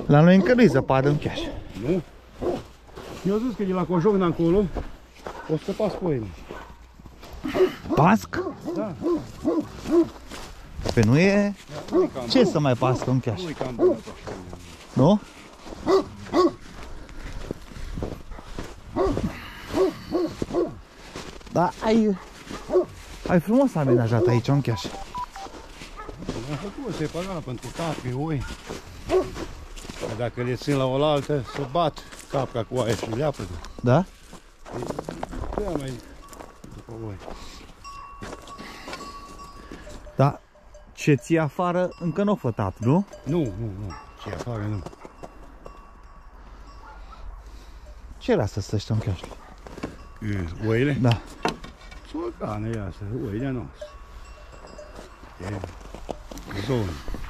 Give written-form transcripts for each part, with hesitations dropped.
La noi încă nu-i zăpadă în Chiaș. Nu? Eu zis că de la Cojocna încolo o să pas poile. Pasc? Da. Pe nu e... Ce să mai pască în Chiaș? Nu-i cam bună așa. Nu? Da, ai frumos amenajat aici în Chiaș. Am făcut separat pentru capri, oi. Dacă le țin la oaltă, să bat capra cu aia și leapădă. Da? Prea mai după oi. Da. Ce ții afară încă nu o fătat, nu? Nu. Ce afară nu. Ce era să stăști în Chiaș? Oile? Da. Sultane, iasă, oile nu. E zonă.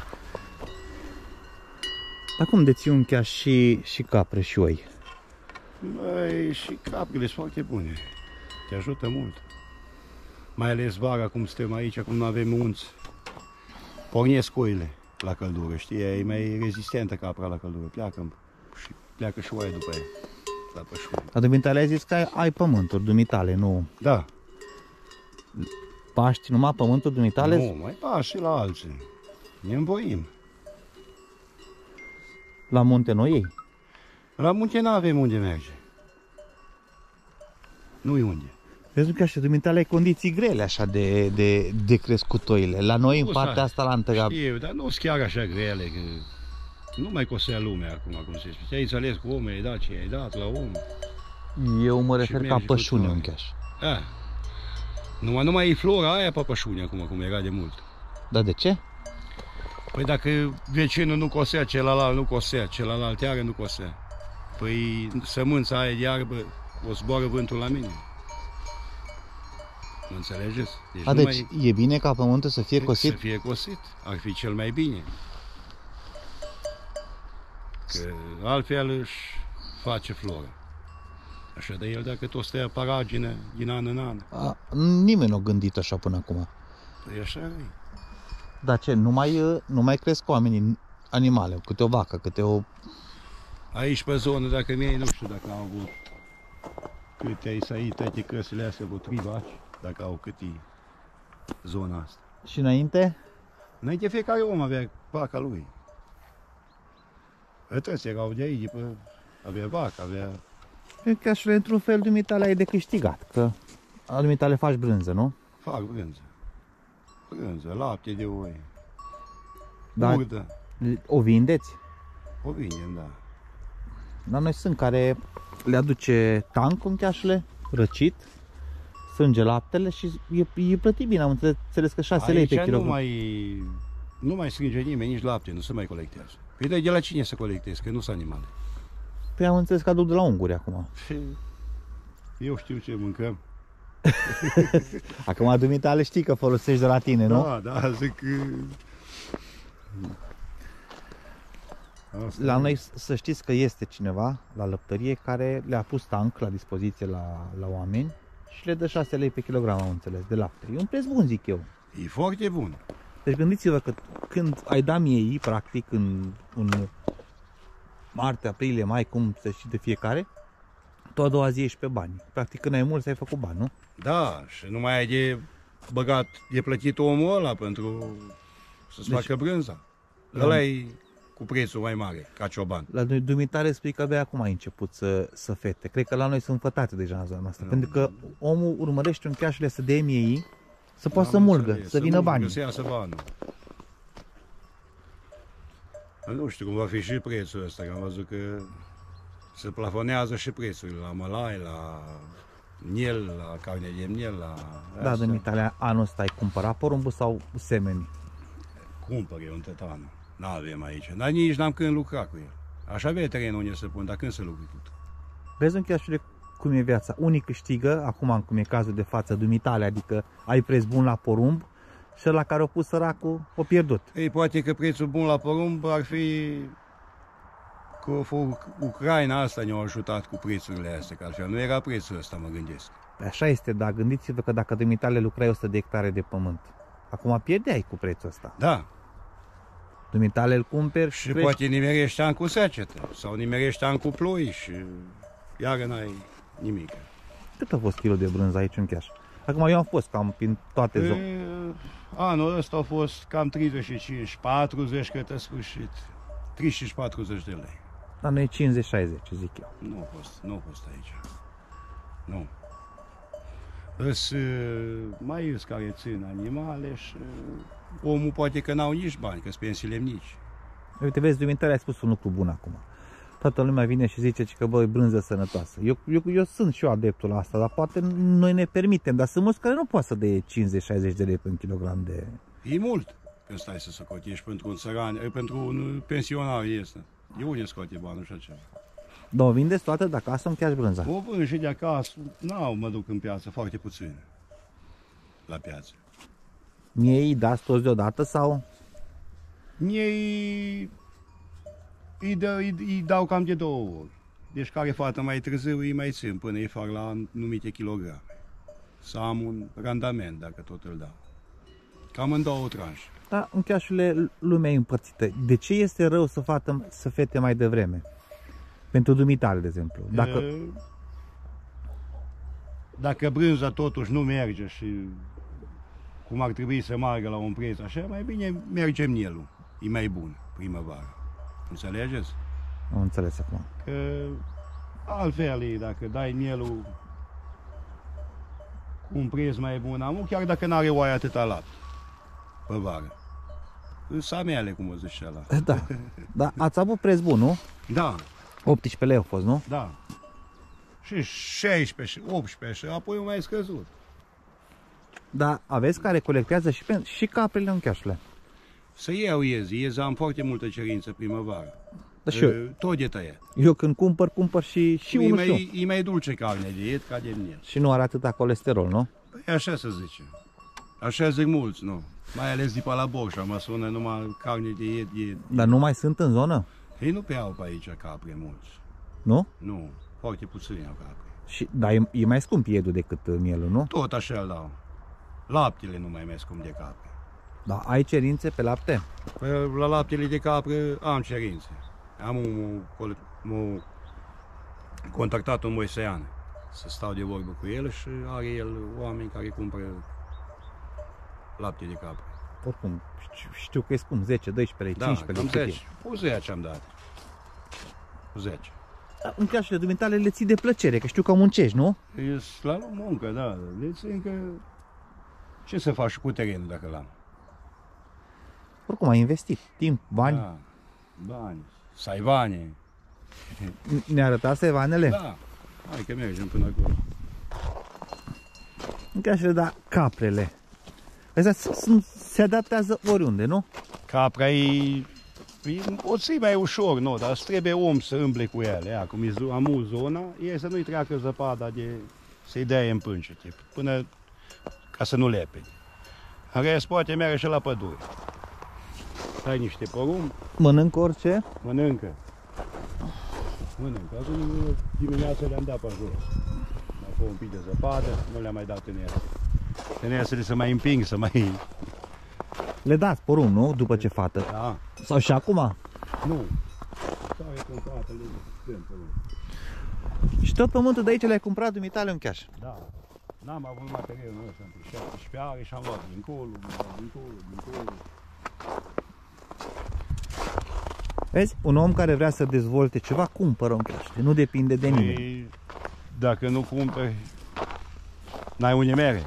Dar cum deții un Chiaș și capre și oi? Băi, și caprile sunt foarte bune. Te ajută mult. Mai ales vara, cum suntem aici, cum nu avem munți. Pornesc oile la căldură, știi? E mai rezistentă capra la căldură. Pleacă și oaia după ea. La pășune. Dar dumitale ai zis că ai pământuri, dumitale, nu? Da. Paști numai pământul dumitale? Nu, mai pași și la alții. Ne învoim. La munte nu ei? La munte nu avem unde merge. Nu-i unde. Vezi că așa, dumitale ai condiții grele așa de crescut oile. La noi, în partea asta, la întâia... Știu, dar nu sunt chiar așa grele, că nu mai cosea lumea acum, cum se spune. Ți-ai înțeles cu omul, ai dat ce ai dat la om. Eu mă refer ca pășune în Chiaș. Da. Nu mai e flora aia pe pășune acum, cum era de mult. Dar de ce? Păi dacă vecinul nu cosea, celălalt nu cosea, celălalt iară nu cosea. Păi sămânța aia de iarbă o zboară vântul la mine. Mă înțelegeți? Deci e bine ca pământul să fie cosit? Să fie cosit. Ar fi cel mai bine. Că altfel își face flora. Așa de el dacă tot stă paragină din an în an. Nimeni nu a gândit așa până acum. Păi așa e. Dar ce, nu mai cresc oamenii animale, câte o vacă, câte o... Aici pe zonă, dacă mi-ai, nu știu dacă au avut câte ai săit toate căsile astea, vreo 3 vaci, dacă au cât e zona asta. Și înainte? Înainte fiecare om avea vaca lui. Toți erau de aici, avea vacă, avea... Cred că așa, într-un fel, dumitale ai de câștigat, că dumitale faci brânză, nu? Fac brânză. Brânză, lapte de oi. Da. Burdă. O vindeți? O vindem, da. La noi sunt care le aduce tancul în Chiașule, răcit, sânge laptele și e plătit bine, am înțeles că 6 lei pe kilogram. Nu mai strânge nimeni, nici lapte, nu se mai colectează. Păi de la cine să colectezi, că nu sunt animale. Păi am înțeles că aduc de la unguri acum. Eu știu ce mâncăm. Acum dumitale știi că folosești de la tine, nu? Da, zic că... La noi să știți că este cineva la lăptărie care le-a pus tank la dispoziție la oameni și le dă 6 lei pe kilogram, am înțeles, de lapte. E un preț bun, zic eu. E foarte bun. Deci gândiți-vă că când ai dat miei, practic, în martie, aprilie, mai, cum se știe de fiecare, tu a doua zi ești pe bani. Practic când ai mulți ai făcut bani, nu? Da, și nu mai ai de băgat, de plătit omul ăla pentru să-ți facă brânza. Ăla e cu prețul mai mare, ca cioban. La noi dumitare spui că abia acum ai început să fete. Cred că la noi sunt fătate deja în zona asta. Pentru că omul urmărește un Chiașule să dea miei, să poată să mulgă, să vină banii. Să iasă banul. Nu știu cum va fi și prețul ăsta, că am văzut că se plafonează și prețurile la mălai, la miel, la carne de miel, la... Da, dumitale, anul ăsta ai cumpărat porumbul sau semeni? Cumpăr eu în tătană. N-avem aici, dar nici n-am când lucra cu el. Aș avea terenul unde să pun, dar când să lucrui cu? Vezi în Chiașule cum e viața. Unii câștigă, acum cum e cazul de față dumitale, adică ai preț bun la porumb și ăla care a pus săracul a pierdut. Ei, poate că prețul bun la porumb ar fi că Ucraina asta ne-a ajutat cu prețurile astea, că altfel nu era prețul ăsta, mă gândesc. Așa este, dar gândiți-vă că dacă dumitale lucrai 100 de hectare de pământ, acum pierdeai cu prețul ăsta. Da. Dumitale îl cumperi Și poate nimerești an cu secetă sau nimerești an cu ploi și iară n-ai nimic. Cât a fost kilul de brânză aici în Chiaș? Acum eu am fost cam prin toate zonele. Anul ăsta a fost cam 35, 40 către sfârșit. 35-40 de lei. Dar noi 50-60, zic eu. Nu a fost aici. Nu. Mai îs care țin animale și omul poate că n-au nici bani, că-s pensiile mici. Uite, vezi, Dumitale, ai spus un lucru bun acum. Toată lumea vine și zice că, bă, e brânză sănătoasă. Eu sunt și eu adeptul la asta, dar poate noi ne permitem. Dar sunt mulți care nu poate să dea 50-60 de lei pe un kilogram de... E mult când stai să socotești pentru un țăran, pentru un pensionar este. De unde scoate bani, nu știu ce. Dar o vindeți toată de acasă în Chiaș brânza? O vând și de acasă, mă duc în piață, foarte puțin la piață. Mie îi dați toți deodată sau? Ei îi dau cam de 2 ori. Deci care fată mai târziu îi mai țin până îi fac la numite kilograme. Să am un randament dacă tot îl dau. Cam în 2 tranșe. Da, în Chiașule lumea e împărțită. De ce este rău să fete mai devreme? Pentru Dumitale, de exemplu. Dacă brânza totuși nu merge și cum ar trebui să meargă la un preț așa, mai bine merge mielul. E mai bun primăvara. Înțelegeți? Am înțeles acum. Că altfel, dacă dai mielul cu un preț mai bun, chiar dacă n-are oaie atâta lapte pe vară. Samele, cum o zice ăla. Da. Da, ați avut preț bun, nu? Da. 18 lei au fost, nu? Da. Și 16, 18 și apoi mai scăzut. Dar aveți care colectează și caprele în Chiașule. Să iau iezi am foarte multă cerință primăvară. Da, și eu. Tot de tăiat. Eu când cumpăr și unul și eu. E mai dulce carne de ied ca de miel. Și nu are atâta colesterol, nu? Păi așa se zice. Așa zic mulți, nu? Mai ales de pe la Borșa, mă sună numai carne de ied. Dar nu mai sunt în zonă? Ei nu pe au pe aici capre mulți. Nu? Nu, foarte puțini au capre. Dar e mai scump iedul decât mielul, nu? Tot așa îl dau. Laptele nu mai scump de capre. Da, ai cerințe pe lapte? Păi, la laptele de capre am cerințe. Am contactat un moisean să stau de vorbă cu el și are el oameni care cumpără lapte de capre. Oricum, știu că e scump, 10, 12 lei, 15 lei. 10. Cu 10 am dat. Cu 10. În Chiașule, Dumitale, le ții de plăcere, că știu că muncești, nu? E la muncă, da. Deci încă ce să faci cu terenul dacă l-am? Oricum, ai investit timp, bani. Da, bani. Saivane. Ne arăta saivanele? Da. Hai că mergem până acolo. În Chiașule, da, caprele. Astea se adaptează oriunde, nu? Capra o ții mai ușor, nu, dar trebuie om să îmble cu ele. Acum am zona, e să nu-i treacă zăpada să-i dea în pâncete, până ca să nu lepe. În rest poate merge și la pădure. Ai niște porumb. Mănâncă orice? Mănâncă. Acum dimineața le-am dat pe jos. Mai fă un pic de zăpadă, nu le-am mai dat în ele. În ele să mai împing, să mai... Le dați porumb, nu? După ce fată. Da. Sau și acum? Nu. Sau e cumpărată, le dăm porumb. Și tot pământul de aici le-ai cumpărat Dumitale în Chiaș? Da. N-am avut materialul ăsta între 17 are și am luat dincolo. Vezi? Un om care vrea să dezvolte ceva, cumpără un Chiaș. Nu depinde de nimeni. Ei, dacă nu cumperi, n-ai unde mere.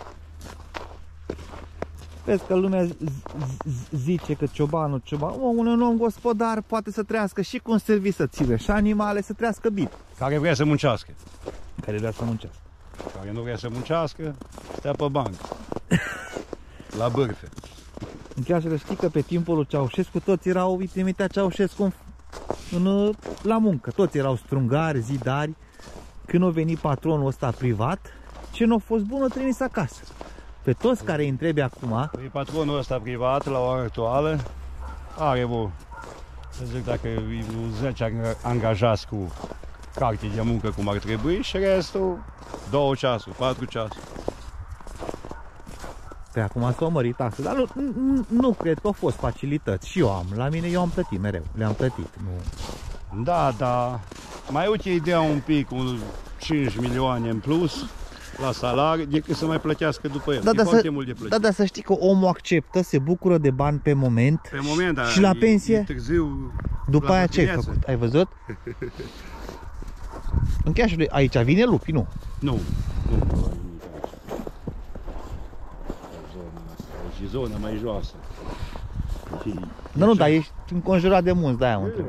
Vezi că lumea zice că ciobanul, un om gospodar poate să trăiască și cu un serviciu să țină și animale să trăiască bine. Care vrea să muncească. Care vrea să muncească. Care nu vrea să muncească, stea pe bancă. La bârfe. În Chiașele știi că pe timpul lui Ceaușescu toți erau, îi trimitea Ceaușescu la muncă. Toți erau strungari, zidari. Când a venit patronul ăsta privat, ce nu a fost bun, o trimis acasă. Pe toți care îi întrebi acum... Păi patronul ăsta privat, la ora actuală, are să zic, dacă e 10 angajați cu carte de muncă cum ar trebui și restul 2 ceasuri, 4 ceasuri. Păi acum s-au mărit taxe, dar nu cred că au fost facilități. Și eu am, la mine eu am plătit mereu, le-am plătit. Nu. Da, da. Mai uite ideea un pic, cu 5 milioane în plus la salariu, decât să mai plătească după el. Da, foarte mult de plătit. Da, dar să știi că omul acceptă, se bucură de bani pe moment, Pe moment, da, și la pensie, e târziu, după aia ce ai făcut? Ai văzut? În Chiașului, aici vine lupii, nu? Nu, nu ai nimic aici. Și zona mai joasă. Da, nu, dar ești înconjurat de munți, de-aia mă întreb.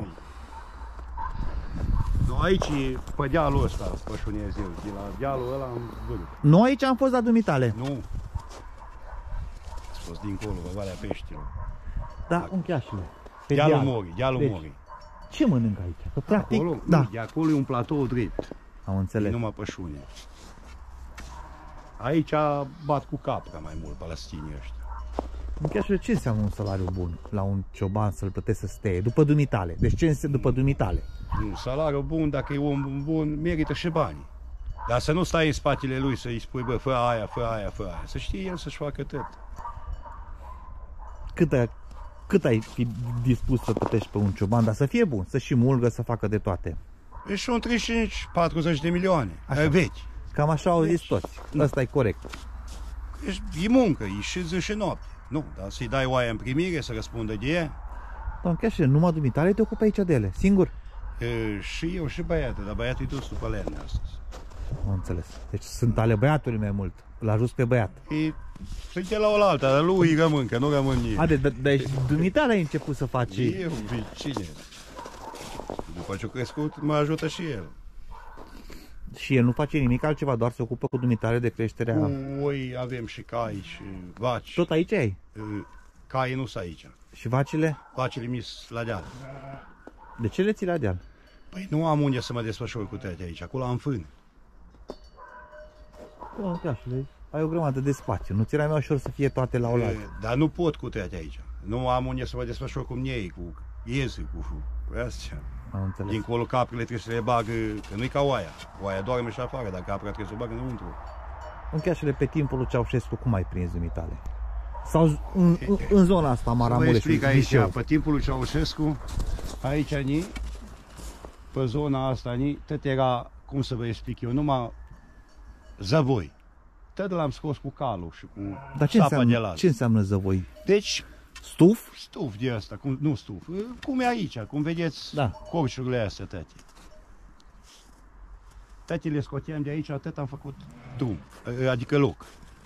Nu, aici, pe dealul ăsta, Pășunezeu, de la dealul ăla în vârf. Nu aici am fost la dumitale. Nu. Ați fost dincolo, pe Valea Peștilor. Da, în Chiașului. Pe Dealul deal. Morii, dealul Deci, Morii. ce mănânc aici? Că practic, Acolo, da, nu, de acolo e un platou drept. am E înțeles. numai pășune. Aici bat cu capra mai mult palestinii ăștia. În Chiașului ce înseamnă un salariu bun la un cioban să-l plătești să stea? După dumitale. Deci ce înseamnă după dumitale? Un salariu bun, dacă e om bun, merită și banii. Dar să nu stai în spatele lui să-i spui, bă, fă aia, fă aia, fă aia. Să știe el să-și facă tot. Cât ai fi dispus să plătești pe un cioban, dar să fie bun, să și mulgă, să facă de toate? E și un 35-40 de milioane. Așa. Vechi. Cam așa au zis toți. Ăsta e corect. E muncă, e și zi și noapte. Nu, dar să-i dai oaia în primire, să răspundă de ea. Dar chiar și numai dumitale te ocupi aici de ele, singur? Și eu și băiatul, dar băiatul e dus după lerne astăzi. Am înțeles. Deci sunt ale băiatului mai mult. L-a ajuns pe băiat. Suntem la oaltă, dar lui îi rămân, că nu rămân ei. Deci dumitale ai început să faci. Eu, cine? După ce a crescut, mă ajută și el. Și el nu face nimic altceva, doar se ocupă cu dumitale de creșterea. Oi, avem și cai și vaci. Tot aici ai? Caii nu sunt aici. Și vacile? Vacile mi-s la deal. De ce le ții la deal? Păi nu am unde să mă desfășor cu toate aici, acolo am fân. Ai o grămadă de spațiu, nu ți era mai ușor să fie toate la oaltă? Dar nu pot cu toate aici. Nu am unde să mă desfășor cu ei, cu iese, cu astea. Am înțeles. Dincolo caprele trebuie să le bagă, că nu-i ca oaia. Oaia doarme și afară, dar capra trebuie să o bagă înăuntru. În Chiașele, pe timpul lui Ceaușescu, cum ai prins dumitale? Sau în zona asta, Maramureș, Vă explic aici, pe timpul lui Ceaușescu, aici, pe zona asta, tot era, cum să vă explic eu, numai zăvoi. Tot l-am scos cu calul și cu sapa de lat. Ce înseamnă zăvoi? Deci, stuf de asta, nu stuf, cum e aici, cum vedeți, da. Corciurile astea, tăte. Tăte le scoteam de aici, atât am făcut drum, adică loc.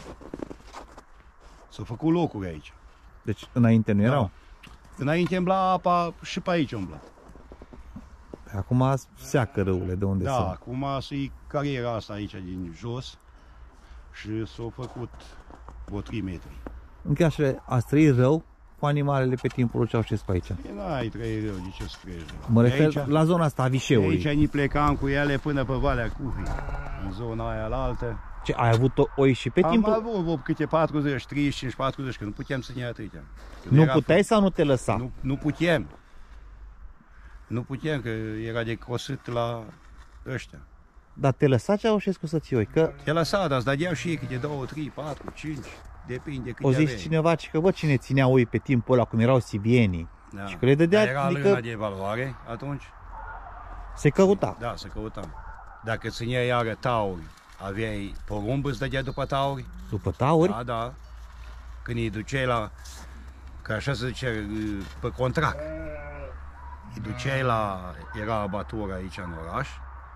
S-au făcut locuri aici. Deci înainte nu erau? Înainte îmbla apa și pe aici umbla. Acum seacă râurile de unde sunt. Da, acum e cariera asta aici din jos și s-au făcut vreo 3 metri. În Chiașele, ați trăit rău cu animalele pe timpul lui Ceaușescu aici? N-ai trăit rău, de ce să trăiești rău? Mă refer aici, la zona asta a Vișeului. Aici ni plecam cu ele până pe Valea Cuhii, în zona aia la altă. Ce, ai avut oi și pe timpul? Am avut câte 40, 35, 40, că nu puteam să ne atâtea. Nu puteai sau nu te lăsa? Nu puteam. Nu puteam, că era de crosit la ăștia. Dar te lăsa Ceaușescu să ții oi? Că... Te lăsa, dar îți dădeau și ei câte 2, 3, 4, 5, depinde câte o zis cineva că bă, cine ținea oi pe timpul ăla, cum erau sibienii. Da. Și că le dădea, era lâna de valoare atunci? Se căuta. Da, se căuta. Dacă țineai iară tauri, aveai porumb, îți dădea după tauri? După tauri? Da, da. Când îi duceai la, că așa se zice, pe contract. Îi duceai la, era abatură aici în oraș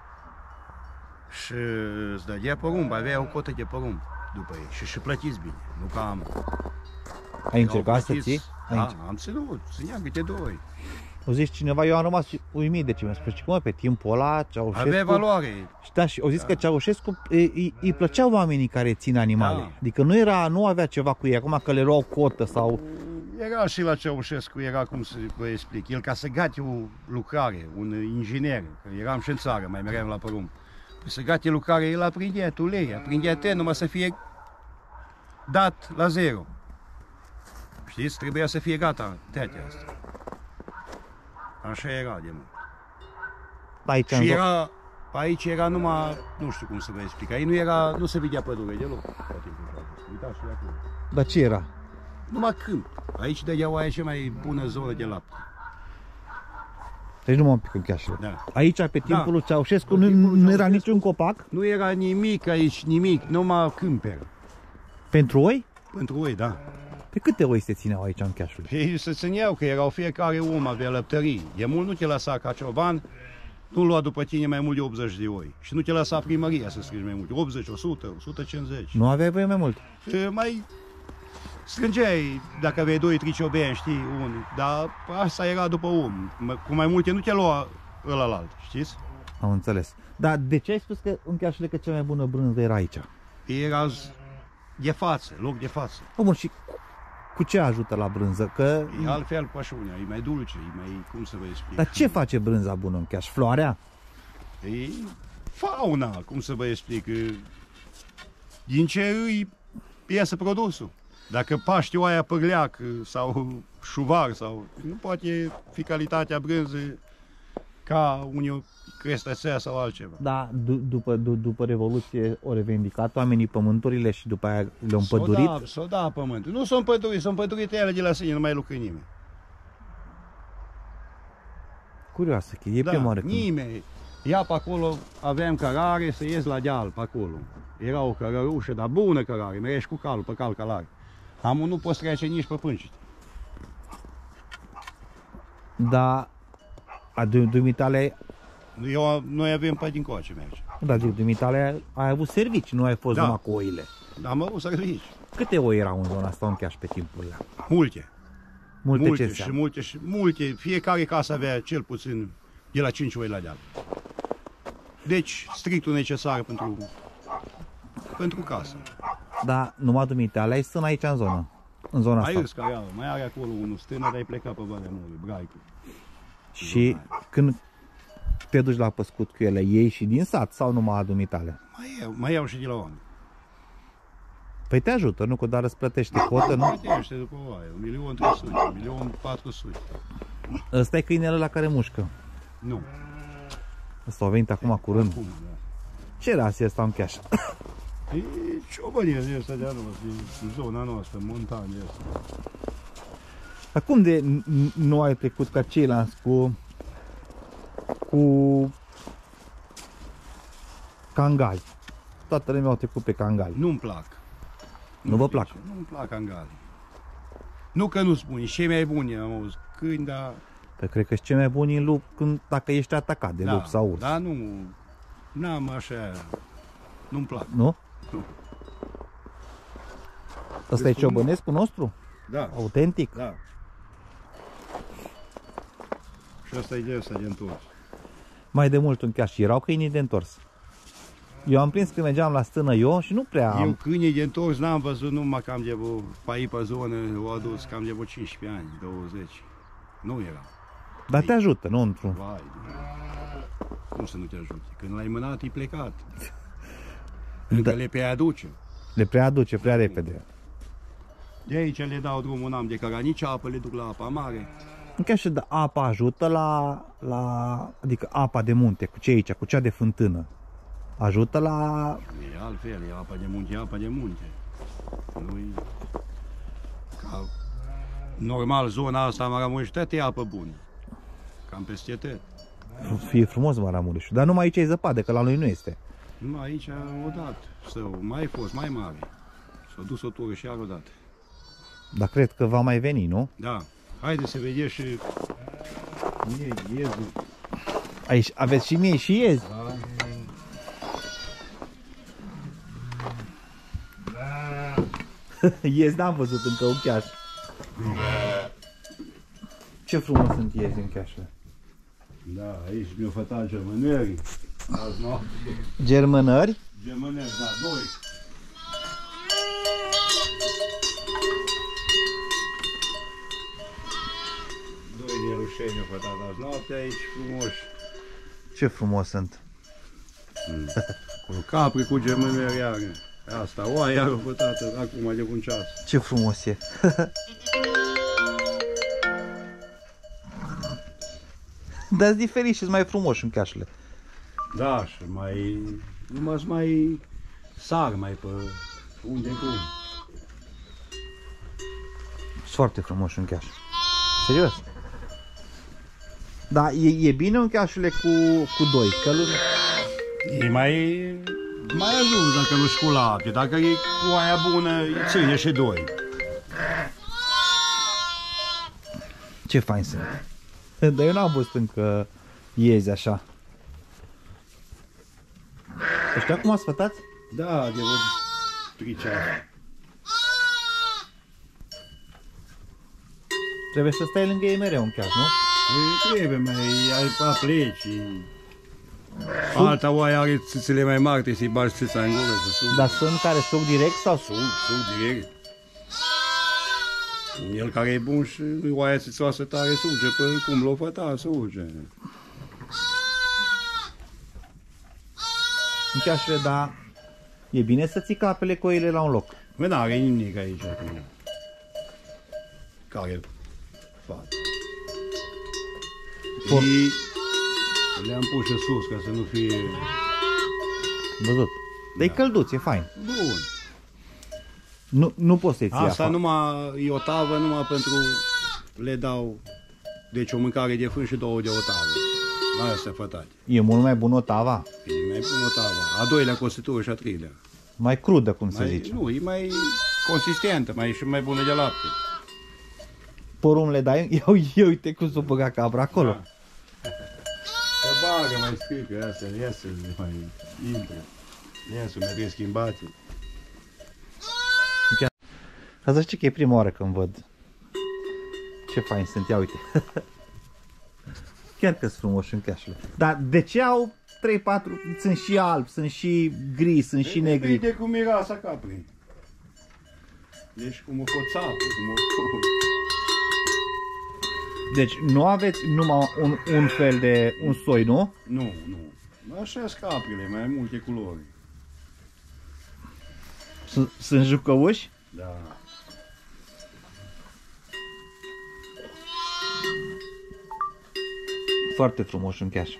și îți dădea porumb, avea o cotă de porumb după ei și plătiți bine, nu ca am. Ai încercat să ții? Da, am ținut, țineam câte 2 ori. O zis cineva, eu am rămas uimit de ce mi-a spus, că pe timpul ăla Ceaușescu... Avea valoare. Da, și au zis că Ceaușescu îi plăceau oamenii care țin animale. Da. Adică nu avea ceva cu ei, acum că le luau cotă sau... Era și la Ceaușescu, era cum să vă explic, el ca să gate o lucrare, un inginer, că eram și în țară, mai meream la porumb. Să gate lucrare, el aprindea tulei, aprindea ten, numai să fie dat la zero. Știți? Trebuia să fie gata teatea asta. Așa era de mult. Aici și era, aici era numai, nu știu cum să vă explic, aici nu se vedea pădure deloc. uitați de acolo. Dar ce era? Numai câmp. Aici de aia cea mai bună zonă de lapte. Deci nu m-am pic în cheașele. Da. Aici, pe timpul lui Ceaușescu, Pe timpul lui nu era Ceaușescu niciun copac? Nu era nimic aici, nimic, numai câmp era. Pentru oi? Pentru oi, da. Pe câte oi se țineau aici în cheașul? Ei se țineau, că erau fiecare om avea lăptării. E mult nu te lăsa ca cioban, nu lua după tine mai mult de 80 de oi. Și nu te lăsa primăria să strângi mai mult. 80, 100, 150. Nu aveai voie mai mult? Mai strângeai, dacă aveai 2-3 ciobeni, știi, unii. Dar asta era după om. Cu mai multe nu te lua ălalt, știți? Am înțeles. Dar de ce ai spus că în cheașele că cea mai bună brânză era aici? Era de față, loc de față. Bun, și cu ce ajută la brânză? Că... E altfel pășunea, e mai dulce, e mai, cum să vă explic. Dar ce face brânza bună în cheaș? Floarea? E fauna, cum să vă explic. Din ce îi iese produsul. Dacă paști oaia pârleac sau șuvar, sau nu poate fi calitatea brânzei ca unii crestățea sau altceva. Da, după Revoluție au revendicat oamenii pământurile și după aia le-au împădurit? S-o da pământul. Nu s-o împădurit, s-o împădurit ele de la sine, nu mai lucră nimeni. Curioasă, că e prima oară când... nimeni. Ia pe acolo, aveam cărare să ies la deal pe acolo. Era o cărărușă, dar bună cărare, mergi cu calul, pe cal calare. Amul nu poți trece nici pe pâncit. Da, a dumitale... Noi avem pe din coace merge. Da, zic, dumitale ai avut servici, nu ai fost numai cu oile. Am avut servici. Câte oi erau în zona asta în cheaș pe timpurile? Multe. Multe și multe. Fiecare casă avea cel puțin de la 5 oi la deal. Deci, strictul necesar pentru casă. Da, numai dumitale ai stân aici în zonă. În zona asta. Mai are acolo unul stână, dar ai plecat pe Valea Murului, Braicu. Și când te duci la păscut cu ele, iei și din sat sau numai a dumitale? Mai iau și de la oameni. Păi te ajută, nu? Că doar îți plătește cotă, nu? Plătește după oaie, 1.300.000, 1.400.000. Ăsta e câinele la care mușcă. Nu. Ăsta a venit acum curând. Acum, da. Ce rasie ăsta în cheaș? E ciobănie de ăsta de-a noastră, din zona noastră, montanie asta. Acum de nu ai trecut ca ceilalți cu cangali? Toată lumea au trecut pe cangali. Nu-mi plac. Nu vă plac? Nu-mi plac cangali. Nu că nu-s buni, cei mai buni am auzit câini, dar... Că cred că și cei mai buni în lup dacă ești atacat de lup sau urs. Da, nu, n-am așa, nu-mi plac. Nu? Nu. Ăsta e ciobănescul nostru? Da. Autentic? Da. Și asta e de ăsta de întors. Mai de mult în cheaș erau câinii de întors. Eu am prins când mergeam la stână eu și nu prea am... Eu câinii de întors n-am văzut numai cam de pe aici pe zonă, o adus cam de 15 ani, 20. Nu era. Dar te ajută, nu într-un... Vai, cum să nu te ajute? Când l-ai mânat, e plecat. Încă le prea aduce. Le prea aduce prea repede. De aici le dau drumul, n-am de care nici apă, le duc la apa mare. Chiar și apa ajută adică apa de munte, cu ce aici, cu cea de fântână. Ajută la... E altfel, e apa de munte, e apa de munte. Nu-i... Ca... Normal, zona asta a Maramureș, e apă bună. Cam peste tot. Fie frumos Maramureșul, dar numai aici e zăpadă, că la noi nu este. Numai aici odată, sau mai fost, mai mare. S-a dus o tură și iar odată. Dar cred că va mai veni, nu? Da. Haide să vedeți și iezul. Aici aveți și mie și iezi. Da. Iezi n-am văzut încă un cheaș. Ce frumos sunt iezi în cheașă. Da, aici mi-au fătat germânări. Germânări? Germânări, da, 2. De rușeni mi-au fătat azi noapte aici, frumoși. Ce frumos sunt. Cu capri cu germânări iară. Asta, oaia iară fătată acum de un ceas. Ce frumos e. Dar-s diferit și-s mai frumoși în cheașele. Da, și mai... Numai mai sar mai pe unde cum. foarte frumos uncheaș. Serios. Da, e bine uncheașule cu doi căluri? E mai ajuns dacă nu și cu lapte. Dacă e oaia bună, îi ține și doi. Ce fain sunt. Dar eu n-am văzut încă iezi așa. Ăștia cum asfătați? Da, de vreo 3 ceasuri. Trebuie să stai lângă ei mereu uncheaș, nu? Ei, trebuie, mai pleci. Alta oaie are țâțele mai mari, trebuie să-i bagi țâța în gură să suc. Dar sunt care suc direct sau suc? Suc direct. El care e bun și oaia țâțoasă tare suge, pe cum l-o făta, suge. Uncheașule, dar e bine să ții capele cu oile la un loc. Bă, n-are nimic aici acum. Care fac. Și le-am pus și sus ca să nu fie... Văzut. Dar e Da. călduț, e fain. Bun. Nu poți să-i ții Asta afară. numai e o tavă, numai pentru... Le dau... Deci o mâncare de fân și 2 de o tavă. La astea fătate. E mult mai bună o tava. E mai bună o tavă. A doilea cositură și a treilea. Mai crudă, cum se Mai, zice. nu, e mai consistentă, mai și mai bună de lapte. Porumb le dai, ia uite cum s-o băga cabra acolo. Da. Că bagă, mai strică astea, iasă, mai intră. Iasă, mai trebuie schimbate. Ca să știi că e prima oară când văd. Ce fain sunt, ia uite. Chiar că sunt frumoși uncheașule. Dar de ce au 3-4? Sunt și albi, sunt și gri, sunt și negri. Uite cum miroasa caprii. Deci cum o țapă, cum o... Deci nu aveți numai un fel de, un soi, nu? Nu, nu. Așa sunt caprile, mai multe culori. Sunt jucăuși? Da. Foarte frumos uncheaș.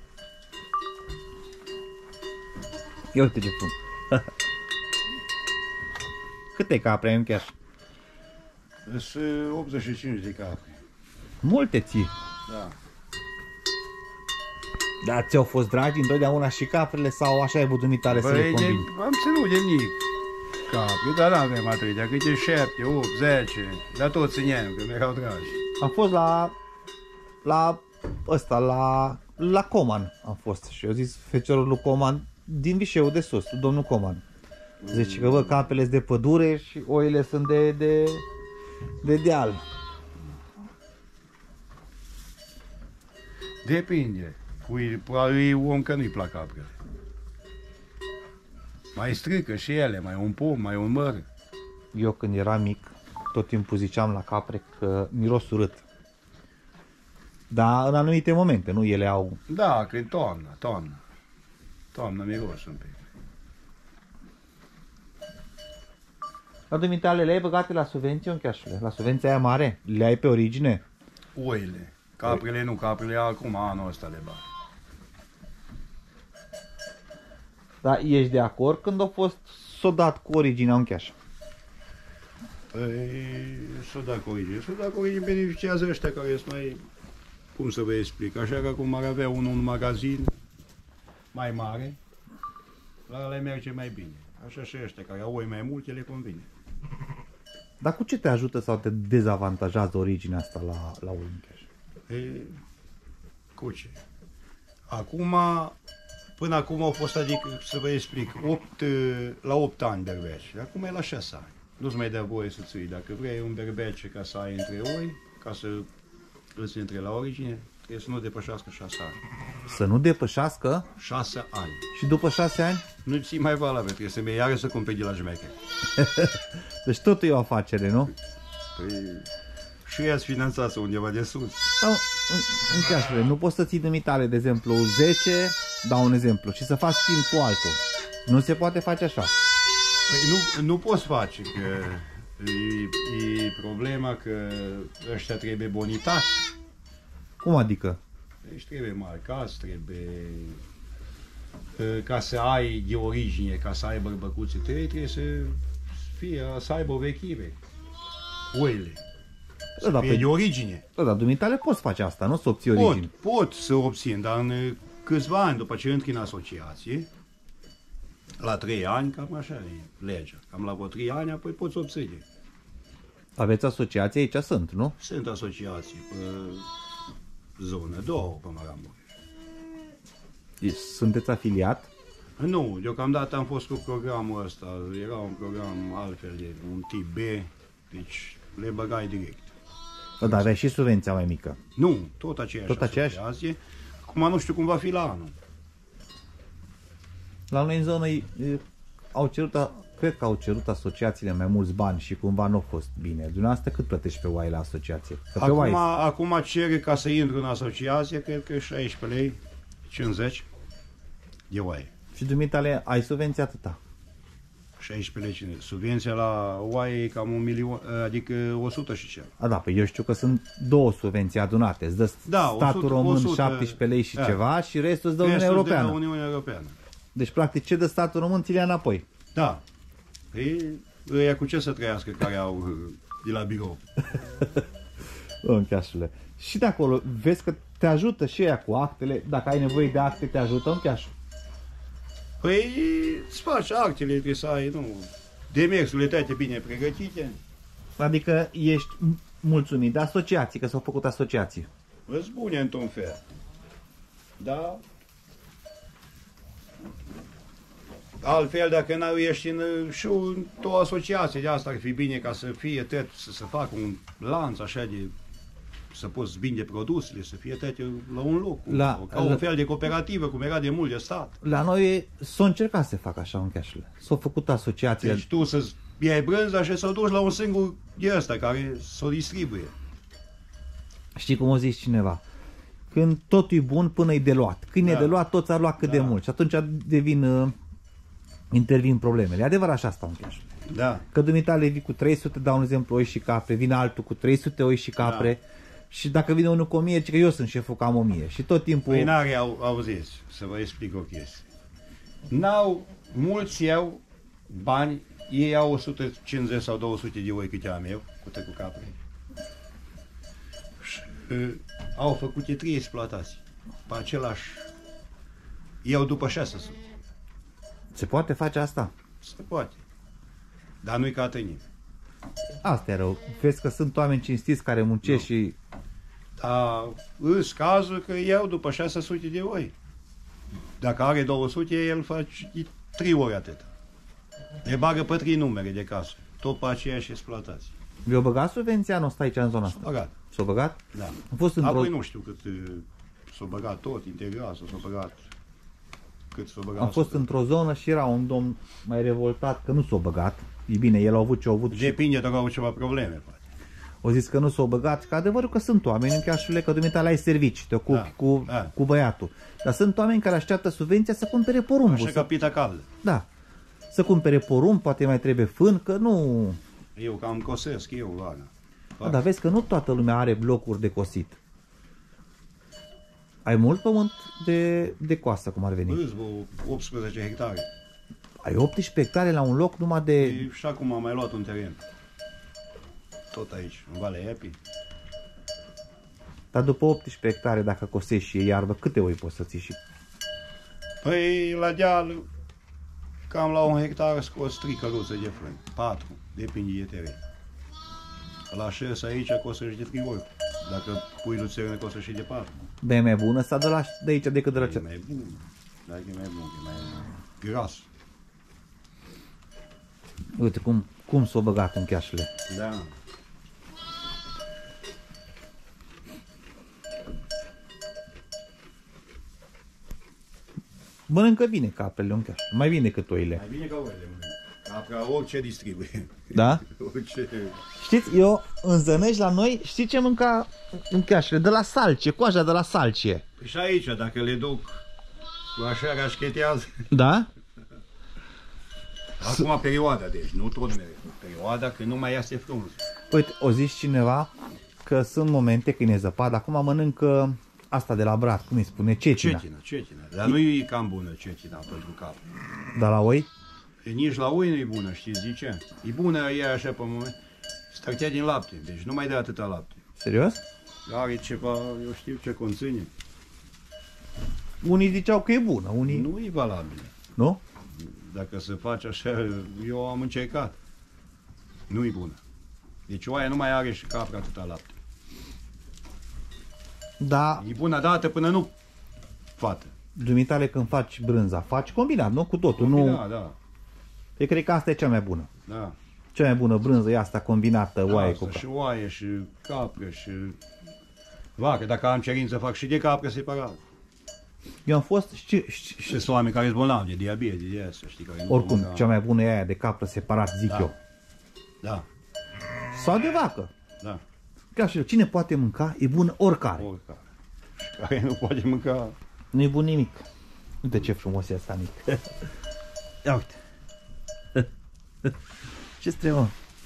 Ia uite ce frumos. Câte capre ai uncheaș? Sunt 85 de capri. Multe ții. Da. Dar ți-au fost dragi întotdeauna și caprele sau așa ai avut dumitare să le combini? Am ținut de mic capri, dar n-aveam atâtea, câte 7, 8, 10, dar toți țineam, că mi-erau dragi. Am fost la Coman am fost și eu zis feciorul lui Coman din Vișeu de sus, domnul Coman. Zice că bă, capele sunt de pădure și oile sunt de deal. Depinde. E om că nu-i plac caprele. Mai strică și ele, mai un pom, mai un măr. Eu când eram mic, tot timpul ziceam la capre că miros urât. Dar în anumite momente, nu? Ele au... Da, că e toamnă. Toamnă miros un pic. La dumitale le-ai băgate la subvenție, uncheașule? La subvenția aia mare? Le ai pe origine? Oile. Caprele nu, caprele acum anul ăsta le bag. Dar ești de acord când a fost sodat cu originea uncheaș? Păi, s-o da cu origine, beneficiază ăștia care sunt mai... Cum să vă explic? Așa că acum ar avea un magazin mai mare, la le merge mai bine. Așa și ăștia care au oi mai multe le convine. Dar cu ce te ajută sau te dezavantajează originea asta la uncheaș? E, cu ce? Acum, până acum au fost, adică, să vă explic, la 8 ani berbeci. Acum e la 6 ani. Nu-ți mai dă voie să ții. Dacă vrei un berbece ca să ai între oi, ca să îți intre la origine, trebuie să nu depășească 6 ani. Să nu depășească 6 ani. și după 6 ani? Nu ții mai valabil, trebuie să mergi iară să cumperi de la jmeche. Deci totul e o afacere, nu? Păi, și ea-ți finanțați undeva de sus. Sau, uncheașule, nu poți să ții dumitale, de exemplu, 10, dau un exemplu, și să faci schimb cu altul. Nu se poate face așa. Păi nu poți face, că e problema că ăștia trebuie bonitate. Cum adică? Deci trebuie marcați, trebuie... Ca să ai de origine, ca să ai bărbăcuțe, trebuie să aibă o vechime. Oile. Să fie de origine. Da, dar dumitale poți face asta, nu să obții origine. Pot să obțin, dar în câțiva ani după ce intri în asociație, la 3 ani, cam așa e legea. Cam la vreo 3 ani, apoi poți obține. Aveți asociații aici? Sunt, nu? Sunt asociații pe zonă, 2 pe Maramureș. Sunteți afiliat? Nu, deocamdată am fost cu programul ăsta. Era un program altfel, de un tip B, deci le băgai direct. Da, dar aveai și subvenția mai mică. Nu, tot aceeași asociație. Acum nu știu cum va fi la anul. La noi în zonă au cerut, cred că au cerut asociațiile mai mulți bani și cumva nu a fost bine. Dumneavoastră cât plătești pe oaie la asociație? Acum cere ca să intru în asociație, cred că 16 lei, 50 de oaie. Și dumitale ai subvenția atâta? 16 lei, subvenția la oaie e cam 1 milion, adică 100 și ceva. A, da, păi eu știu că sunt 2 subvenții adunate. Îți dă statul român 17 lei și ceva și restul îți dă Uniunea Europeană. Uniunea Europeană. Deci, practic, ce dă statul român, ți le ia înapoi. Da. Păi, ăia cu ce să trăiască care au de la birou? Încheașule. Și de acolo, vezi că te ajută și ea cu actele. Dacă ai nevoie de acte, te ajută încheașul. Păi, îți faci actele, trebuie să ai, nu, demersurile toate bine pregătite. Adică ești mulțumit de asociații, că s-au făcut asociații. Îți bune într-un fel. Da. Altfel, dacă nu ești și o asociație de asta, ar fi bine ca să fie tot, să facă un lanț așa de, să poți vinde produsele, să fie toate la un loc, ca un fel de cooperativă, cum era de mult de stat. La noi s-a încercat să facă așa un cașule. S-au făcut asociațiile. Deci tu să iei brânza și să o duci la un singur de ăsta care să o distribuie. Știi cum o zici cineva? Când totul e bun până e de luat. Când e de luat, toți ar lua cât de mult. Și atunci intervin problemele. E adevărat așa asta un cașule. Da. Că dumitale vii cu 300, dau un exemplu, oi și capre, vine altul cu 300 oi și capre. Da. Și dacă vine unul cu 1000, zice că eu sunt șeful, că am 1000. Și tot timpul... Păi n-are auziți, să vă explic o chestie. Mulți iau bani, ei au 150 sau 200 de oi câte am eu, cu capre. Și au făcut 3 exploatații. Pe același... Iau după 600. Se poate face asta? Se poate. Dar nu-i ca tăinii. Asta e rău. Vezi că sunt oameni cinstiți care muncesc și... Dar îs cazul că iau după 600 de oi. Dacă are 200, el face 3 ori atât. Le bagă pe 3 numere de casă. Tot pe aceeași exploatație. Vi-o băgat subvenția anul ăsta aici în zona asta? S-a băgat. S-a băgat? Da. Am fost apoi nu știu cât s-a băgat tot, integral, s-a băgat. Am fost într-o zonă și era un domn mai revoltat că nu s-a băgat. E bine, el a avut ce a avut. Depinde dacă au avut ceva probleme, poate. O zis că nu s-a băgat, că adevărul că sunt oameni în cașule, că dumitale ai servici, te ocupi cu băiatul. Dar sunt oameni care așteaptă subvenția să cumpere porumbul. Așa ca pita caldă. Da. Să cumpere porumb, poate mai trebuie fân, că nu... Eu cam cosesc, Oana. Dar vezi că nu toată lumea are blocuri de cosit. Ai mult pământ de coastă, cum ar veni? Îți 18 hectare. Ai 18 hectare la un loc numai de... Și acum am mai luat un teren. Tot aici, în Valea Epi. Dar după 18 hectare, dacă cosești și e iarbă, câte oi poți să ții și... Păi, la deal, cam la 1 hectar scoți 3 căruțe de frâni. 4, depinde de teren. La 6 aici cosești de 3 ori. Dacă pui luțerină, cosești și de 4. Dar e mai bună sau de aici decât de la ce? E mai bun. Dacă e mai bun, e mai gras. Uite cum s-o băgat în cheașele. Da. Mănâncă bine caprele în cheașă. Mai bine decât oile. Mai bine ca oile. Capra orice distribuie. Da? Orice... Știți, eu în Zănești la noi, știi ce mânca în cheașele? De la salcie, coaja de la salcie. Păi și aici, dacă le duc cu așa rașchetează. Da? Acum perioada, deci, nu tot mereu. Perioada când nu mai iasă frunze. Uite, o zis cineva că sunt momente când e zăpadă, acum mănâncă asta de la brat, cum îi spune, cetina. Cetina. Dar nu e cam bună cetina pentru cap. Dar la oi? E nici la oi nu e bună, știți de ce? E bună ea așa pe moment. Stărtea din lapte, deci nu mai dă atâta lapte. Serios? Are ceva, eu știu ce conține. Unii ziceau că e bună, unii... Nu e valabil. Nu? Dacă se face așa, eu am încercat. Nu e bună. Deci oaia nu mai are și capra atâta lapte. Da, E bună dată până nu fată. dumitale când faci brânza, faci combinat, nu? Cu totul, nu... Da, da, Eu cred că asta e cea mai bună. da. Cea mai bună brânză e asta combinată, oaie Asta, cu și oaie, și capră, și vacă. Dacă am cerință, fac și de capră separat. Eu am fost, Și sunt oameni care sunt bolnavi de diabete, de asta, știi, care nu oricum, pot cea mai bună e aia de capră separat, zic Da. eu. Da, Sau de vacă. da, Ca și eu, cine poate mânca, e bună oricare. oricare. Și care nu poate mânca... Nu e bun nimic. Uite ce frumos e asta mic. Ia uite. Ce-ți trebuie?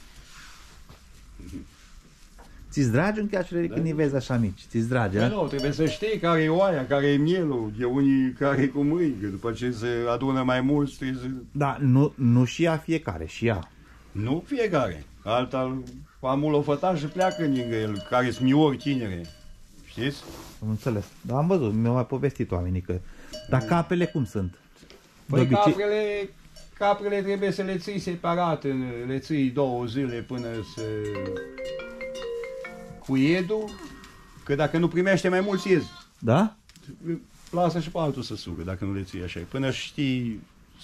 Ți-ți dragi uncheașurile când îi vezi așa mici? Ți-ți dragi, Păi a? nu, trebuie să știi care e oaia, care e mielul, de unii care e cu mâini, că după ce se adună mai mulți, trebuie să... Da, nu și ea fiecare, și ea. Nu fiecare. Alta, amulofătaș și pleacă lângă el, care sunt miori tinere. Știți? Am înțeles. Da, am văzut, mi-au mai povestit oamenii că... Dar capele cum sunt? De Păi obicei- caprele trebuie să le ții separat, le ții 2 zile până să... cu iedul, că dacă nu primește mai mulți iezi, Da? lasă și pe altul să sugă, dacă nu le ții așa, până știi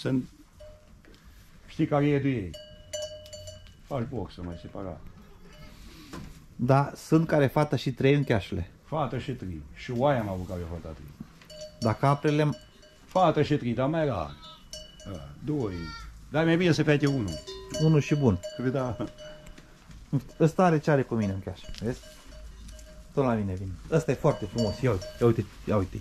care e iedul ei. Faci boxă mai separat. Da, sunt care fată și 3 uncheașule. Fată și 3. Și oaia am avut care fata 3. Dar caprele... Fată și 3, dar mai rar. 2. Dar mai bine să fete 1. Unul și bun. Că da. Ăsta are ce are cu mine uncheaș. Vezi? Tot la mine vine. Ăsta e foarte frumos. Ia uite, ia uite, ia uite.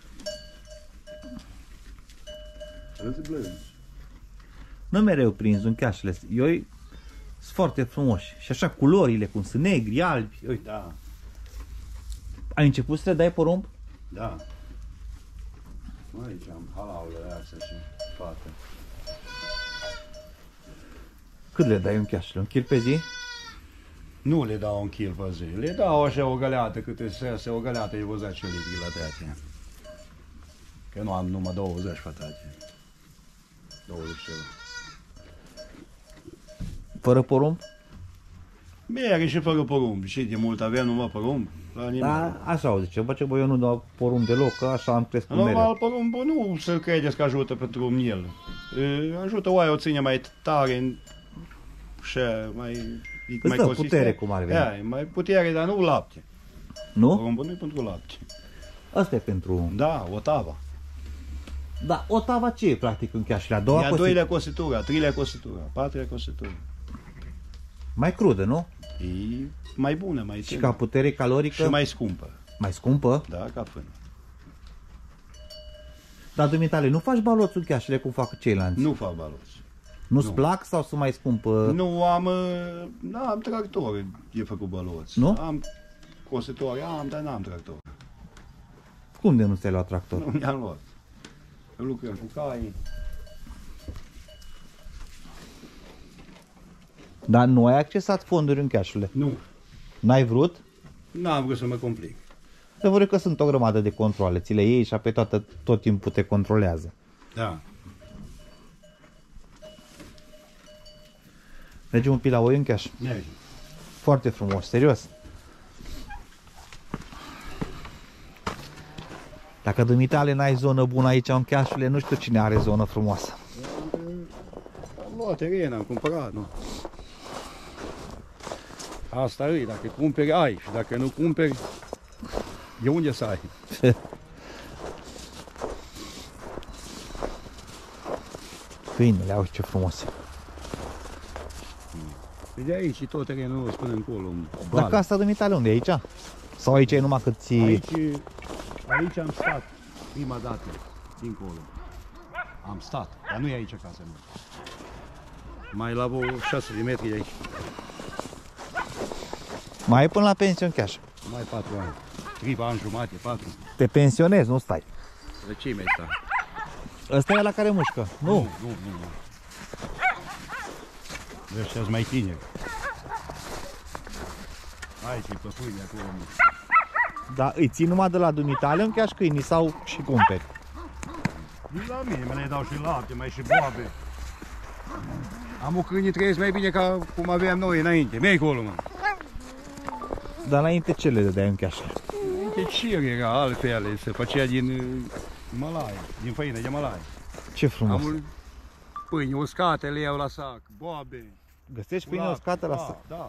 Nu mereu prins uncheașele. Eu sunt foarte frumoși. Și așa culorile cum sunt negri, albi. Uite. Da. Ai început să le dai porumb? Da. Aici am halaulele astea și fată. Cât le dai uncheașele? Un kil pe zi? Nu le dau un kil pe zi. Le dau așa o găleată, câte se o găleată, e 10 litri la toate. Că nu am numai 20 fătate. 20 ceva. Fără porumb? Mere și fără porumb. Și de mult avem numai porumb. La nimeni. Da, așa o zice. Bă, ce bă, eu nu dau porumb deloc, că așa am crescut mereu. Normal, porumbul nu să credeți că ajută pentru miel. Ajută oaia o ține mai tare și mai Îți dă putere, cum ar veni. E mai putere, dar nu lapte. Nu? Porumbul nu e pentru lapte. Asta e pentru... Da, o tavă. Da, o tava ce e practic uncheașele? A doua E a cosit- 2-lea cositură, a 3-lea cositură, a 4-lea cositură. Mai crudă, nu? E mai bună, mai Și tână. ca putere calorică Și mai scumpă. mai scumpă. Da, ca fână. Dar dumitale, nu faci baloți uncheașele cum fac ceilalți? Nu fac baloți. Nu-ți nu. plac sau sunt mai scumpă? Nu am, am tractor, e făcut baloți. Nu? Am cositoare, dar n-am tractor. Cum de nu ți-ai luat tractor? Nu mi-am luat. Lucrăm cu cai. Dar nu ai accesat fonduri uncheașule. Nu. N-ai vrut? N-am vrut să mă complic. Să văd că sunt o grămadă de controle. Ți le iei și pe tot timpul te controlează. Da. Mergem un pic la oi uncheaș. Merge. Foarte frumos, serios. Dacă dumitale n-ai zonă bună aici uncheașule, nu știu cine are zonă frumoasă. Am luat teren, am cumpărat, nu? Asta e, dacă cumperi, ai. Și dacă nu cumperi, de unde să ai? Câinele, auzi ce frumos e. De aici și tot terenul nostru până încolo. în Dar vale. casa dumitale unde e aici? Sau aici e numai cât ți... Aici am stat prima dată, dincolo. Am stat, dar nu e aici casa mea. Mai la vreo 6 de metri de aici. Mai e până la pensie uncheaș. Mai 4 ani. 3 ani jumate, 4. Te pensionezi, nu stai. De ce mai sta? Ăsta e la care mușcă. Nu. Nu. De ăștia sunt mai tineri. Aici e pe pâine acolo. Dar îi ții numai de la dumitale în chiar câinii sau și cumperi? Din la mine, mă le dau și lapte, mai și boabe. Am o câini trăiesc mai bine ca cum aveam noi înainte. Mergi acolo, mă. Dar înainte ce le dădeai în chiașă? Înainte cir era altfel, se făcea din Malaia, din făină de Malaia. Ce frumos! Am pâini uscate, le iau la sac, boabe. Găsești pâine uscată la sac? Da.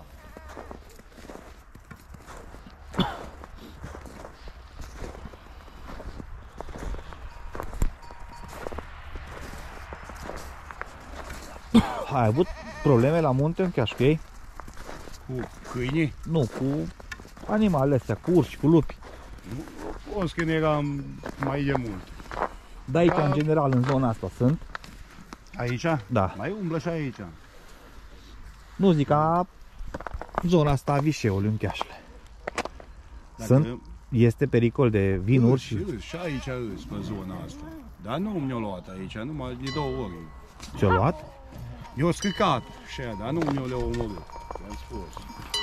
Ai avut probleme la munte în chiaș cu ei? Cu câinii? Nu, cu animalele astea, cu urși, cu lupi. O când eram mai de mult. Dar aici, în general, în zona asta sunt? Aici? Da. Mai umblă și aici. Nu zic ca zona asta a Vișeului, în Chiașle. Sunt? Este pericol de vinuri și... Și aici îs pe zona asta. Dar nu mi-o luat aici, numai de 2 ori. Ce-o luat? Eu scăcat și aia, dar nu mi-o le-au omorât. I-am spus.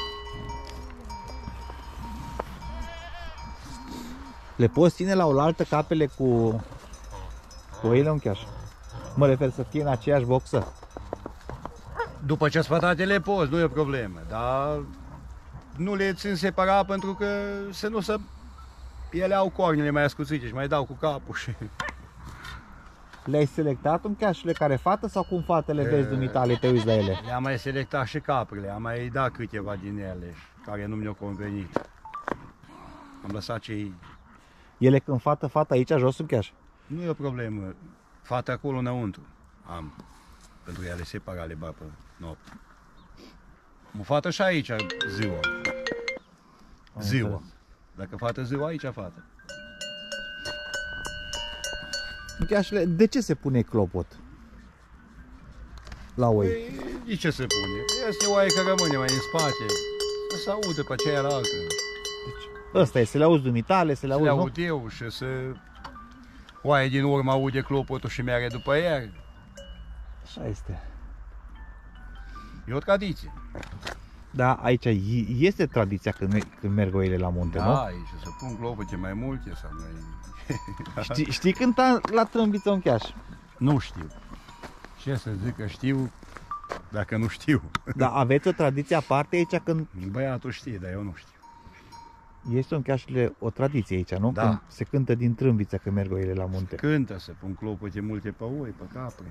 Le poți ține la oaltă capele cu oile în Chiaș? Mă refer să fie în aceeași boxă. După ce spătate le poți, nu e o problemă, dar nu le țin separat pentru că să nu să... Ele au cornele mai ascuțite și mai dau cu capul și... Le-ai selectat în Chiașle care fată sau cum fatele vezi dumitale, te uiți la ele? Le-am mai selectat și caprele, am mai dat câteva din ele care nu mi-au convenit. Am lăsat cei... Ele când fată aici jos în Chiaș? Nu e o problemă, fata acolo înăuntru am, pentru că le separa, le bag pe noapte. Am o fată și aici ziua. Ziua. Dacă fată ziua, aici fată. În Chiașle, de ce se pune clopot la oi? Păi, de ce se pune? Este oaie care rămâne mai în spate, să se audă pe cealaltă. Deci, ăsta e, să le auzi dumitale, să le auzi, aud eu și să... Oaie din urmă aude clopotul și meargă după ea. Așa este. E o tradiție. Da, aici este tradiția când merg oile la munte, da, nu? Da, și să pun clopote mai multe sau mai... Știi cânta la trâmbiță în Chiaș? Nu știu. Ce să zic că știu, dacă nu știu. Dar aveți o tradiție aparte aici când... Băiatul știe, dar eu nu știu. Este în Chiașle o tradiție aici, nu? Da. Când se cântă din trâmbiță când merg oile la munte. Cântă, să pun clopote multe pe oi, pe capre.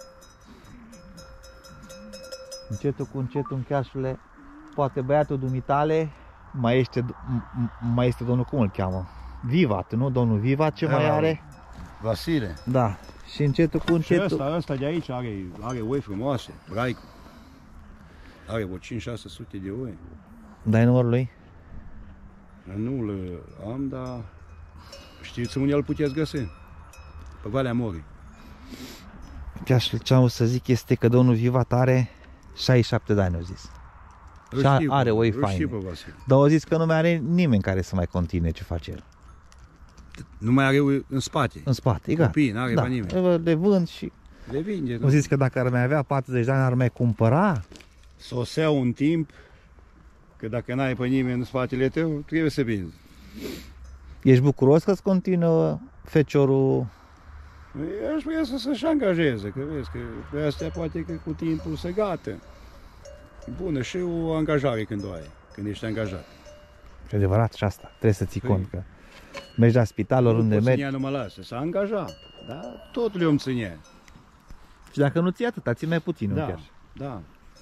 Încetul cu încetul în Chiașle, poate băiatul dumitale, mai este domnul, cum îl cheamă? Vivat, nu? Domnul Vivat, ce mai are? Vasile. Da. Și încetul cu încetul... Și ăsta de aici are oi frumoase, braicu. Are vreo 5-600 de oi. Dai numărul lui? Nu le am, dar știți unde îl puteți găsi? Pe Valea Morii. Chiașle, ce am să zic este că domnul Vivat are 67 de ani, au zis. Și are oi faine. Dar au zis că nu mai are nimeni care să mai continue ce face el. Nu mai are în spate. În spate, e gata. Copii, n-are pe nimeni. Le vând și... Le vinde. Au zis că dacă ar mai avea 40 de ani, ar mai cumpăra. Sosea un timp că dacă n-ai pe nimeni în spatele tău, trebuie să vinzi. Ești bucuros că-ți continuă feciorul? Aș vrea să se-și angajeze, că vezi că pe astea poate că cu timpul se gata. Bună și o angajare când o ai, când ești angajat. E adevărat și asta, trebuie să ții cont că mergi la spital, oriunde mergi. Nu mă lasă, s-a angajat, dar tot le-om ținea. Și dacă nu ții atâta, ții mai puțin, da, chiar. Da.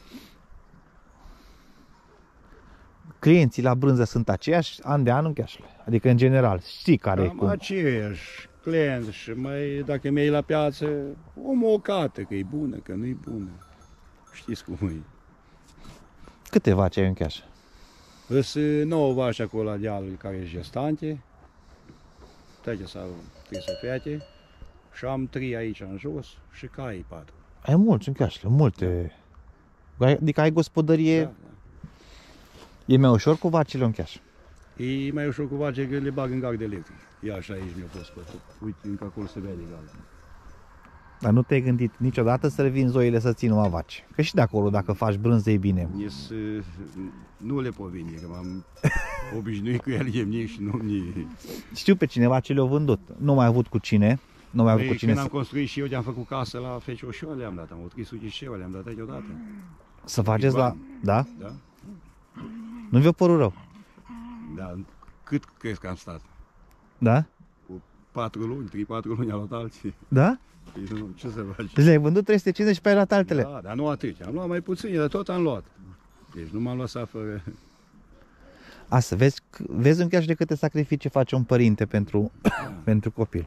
Clienții la brânză sunt aceiași an de an în Chiașle? Adică în general, știi care e cum? Aceiași clienți și mai, dacă mi-ai la piață, o mocată, că e bună, că nu e bună. Știți cum e. Câte vaci ai în Chiaș? Sunt 9 vaci acolo la dealul care e gestante. Toate s-au prins fete. Și am 3 aici în jos și cai 4. Ai mulți în Chiașle, multe. Adică ai gospodărie. Da, da. E mai ușor cu vacile în Chiaș? E mai ușor cu vaci că le bag în gard electric. Ia și aici mi-a fost pătut. Uite, încă acolo se vede gard. Dar nu te-ai gândit niciodată să vinzi oile să ții numai vaci? Că și de acolo, dacă faci brânză, e bine. Nu le pot vinde, că m-am obișnuit cu ele, nici și nu mi... Știu pe cineva ce le-au vândut. Nu mai avut cu cine. Nu mai avut cu cine când am construit și eu, de-am făcut casă la Fecioșoa, le-am dat. Am avut 300 și eu, le-am dat deodată. să faceți la... Da? Da? Nu vi-a părut rău? Da. Cât crezi că am stat? Da? 4 luni, 3-4 luni au luat alții. Da? Păi nu, ce să faci? Deci le-ai vândut 350 și pe ai luat altele. Da, dar nu atât. Am luat mai puțin, dar tot am luat. Deci nu m-am lăsat fără... Asta, vezi în chiar și de câte sacrificii face un părinte pentru, pentru copil.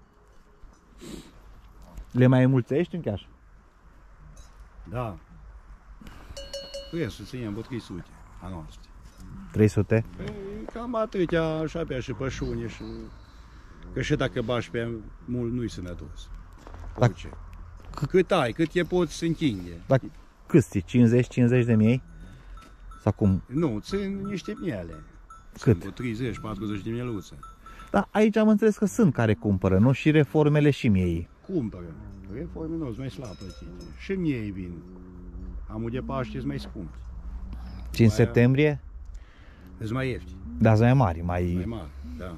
Le mai mulțești în chiar? Da. Trebuie să ținem vreo 300 a noastră. 300? Păi, cam atâtea, așa pe și pășuni și... Că și dacă bași pe mult, nu-i sănătos. Dar- Orice. Cât ai, cât e poți să închinghe. Dar câți? 50 de mii? Sau cum? Nu, țin niște miele. Cât? Sunt 30-40 de mieluțe. Da, aici am înțeles că sunt care cumpără, nu? Și reformele și miei. Cumpără. Reforme nu sunt mai slab plătite. Și miei vin. Amul de Paște sunt mai scump. Și în Aia- septembrie? Sunt mai ieftini, Da, sunt mai mari, mai mari. Da.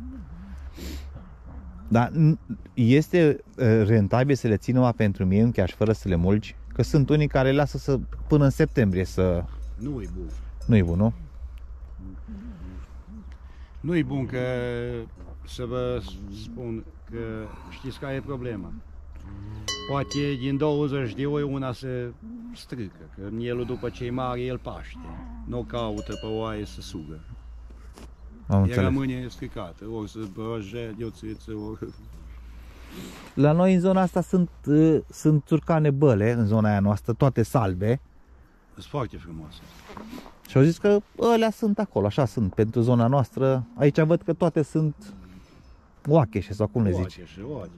Dar este rentabil să le ții numai pentru mie în cash fără să le mulgi? Că sunt unii care lasă să, până în septembrie să... Nu e bun. Nu-i bun, nu? Nu e bun că să vă spun că știți care e problema. Poate din 20 de oi una se strică, că mielul după ce e mare el paște. Nu caută pe oaie să sugă. Am El înțeles. rămâne stricată, ori să băje, de o țâță, ori... La noi în zona asta sunt țurcane băle, în zona aia noastră, toate salbe. Sunt foarte frumoase. Și au zis că ălea sunt acolo, așa sunt, pentru zona noastră. Aici văd că toate sunt oacheșe, sau cum le zici. Oacheșe.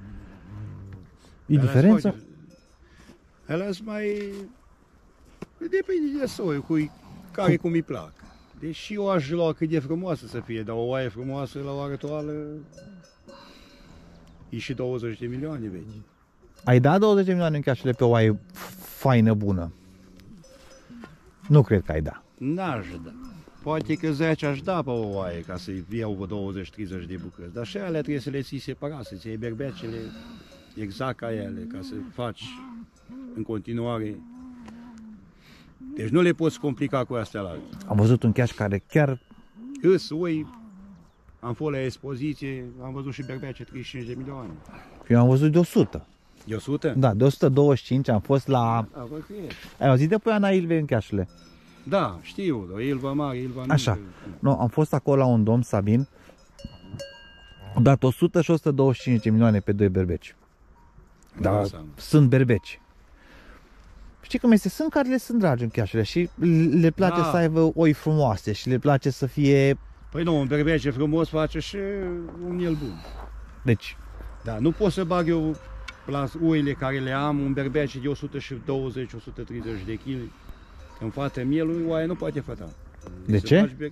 E diferență? Alea sunt mai... Depinde de soi, care cum îi plac. Deși eu aș lua cât de frumoasă să fie, dar o oaie frumoasă la ora actuală e și 20 de milioane vechi. Ai dat 20 de milioane în cașele pe o oaie faină, bună? Nu cred că ai da. N-aș da. Poate că 10 aș da pe o oaie ca să-i iau 20-30 de bucăți, dar și alea trebuie să le ții separat, să-ți iei berbecele exact ca ele, ca să faci în continuare. Deci nu le poți complica cu astea la alții. Am văzut un caș care chiar... Îs, oi, am fost la expoziție, am văzut și berbece 35 de milioane. Eu am văzut de 100. De 100? Da, de 125 am fost la... Da, văd că e. Ai auzit de Poiana Ilve în cașele? Da, știu, dar Ilva mare, Ilva mică. Așa. Nu, am fost acolo la un domn, Sabin, a dat 100 și 125 de milioane pe 2 berbeci. Da, sunt berbeci. Știi cum este? Sunt care le sunt dragi în cașele și le place Da. să aibă oi frumoase și le place să fie... Păi nu, un berbece frumos face și un miel bun. Deci, Da, nu pot să bag eu la uile care le am un berbece de 120-130 de kg. Când face mielul, oaia nu poate făta. De Să ce? faci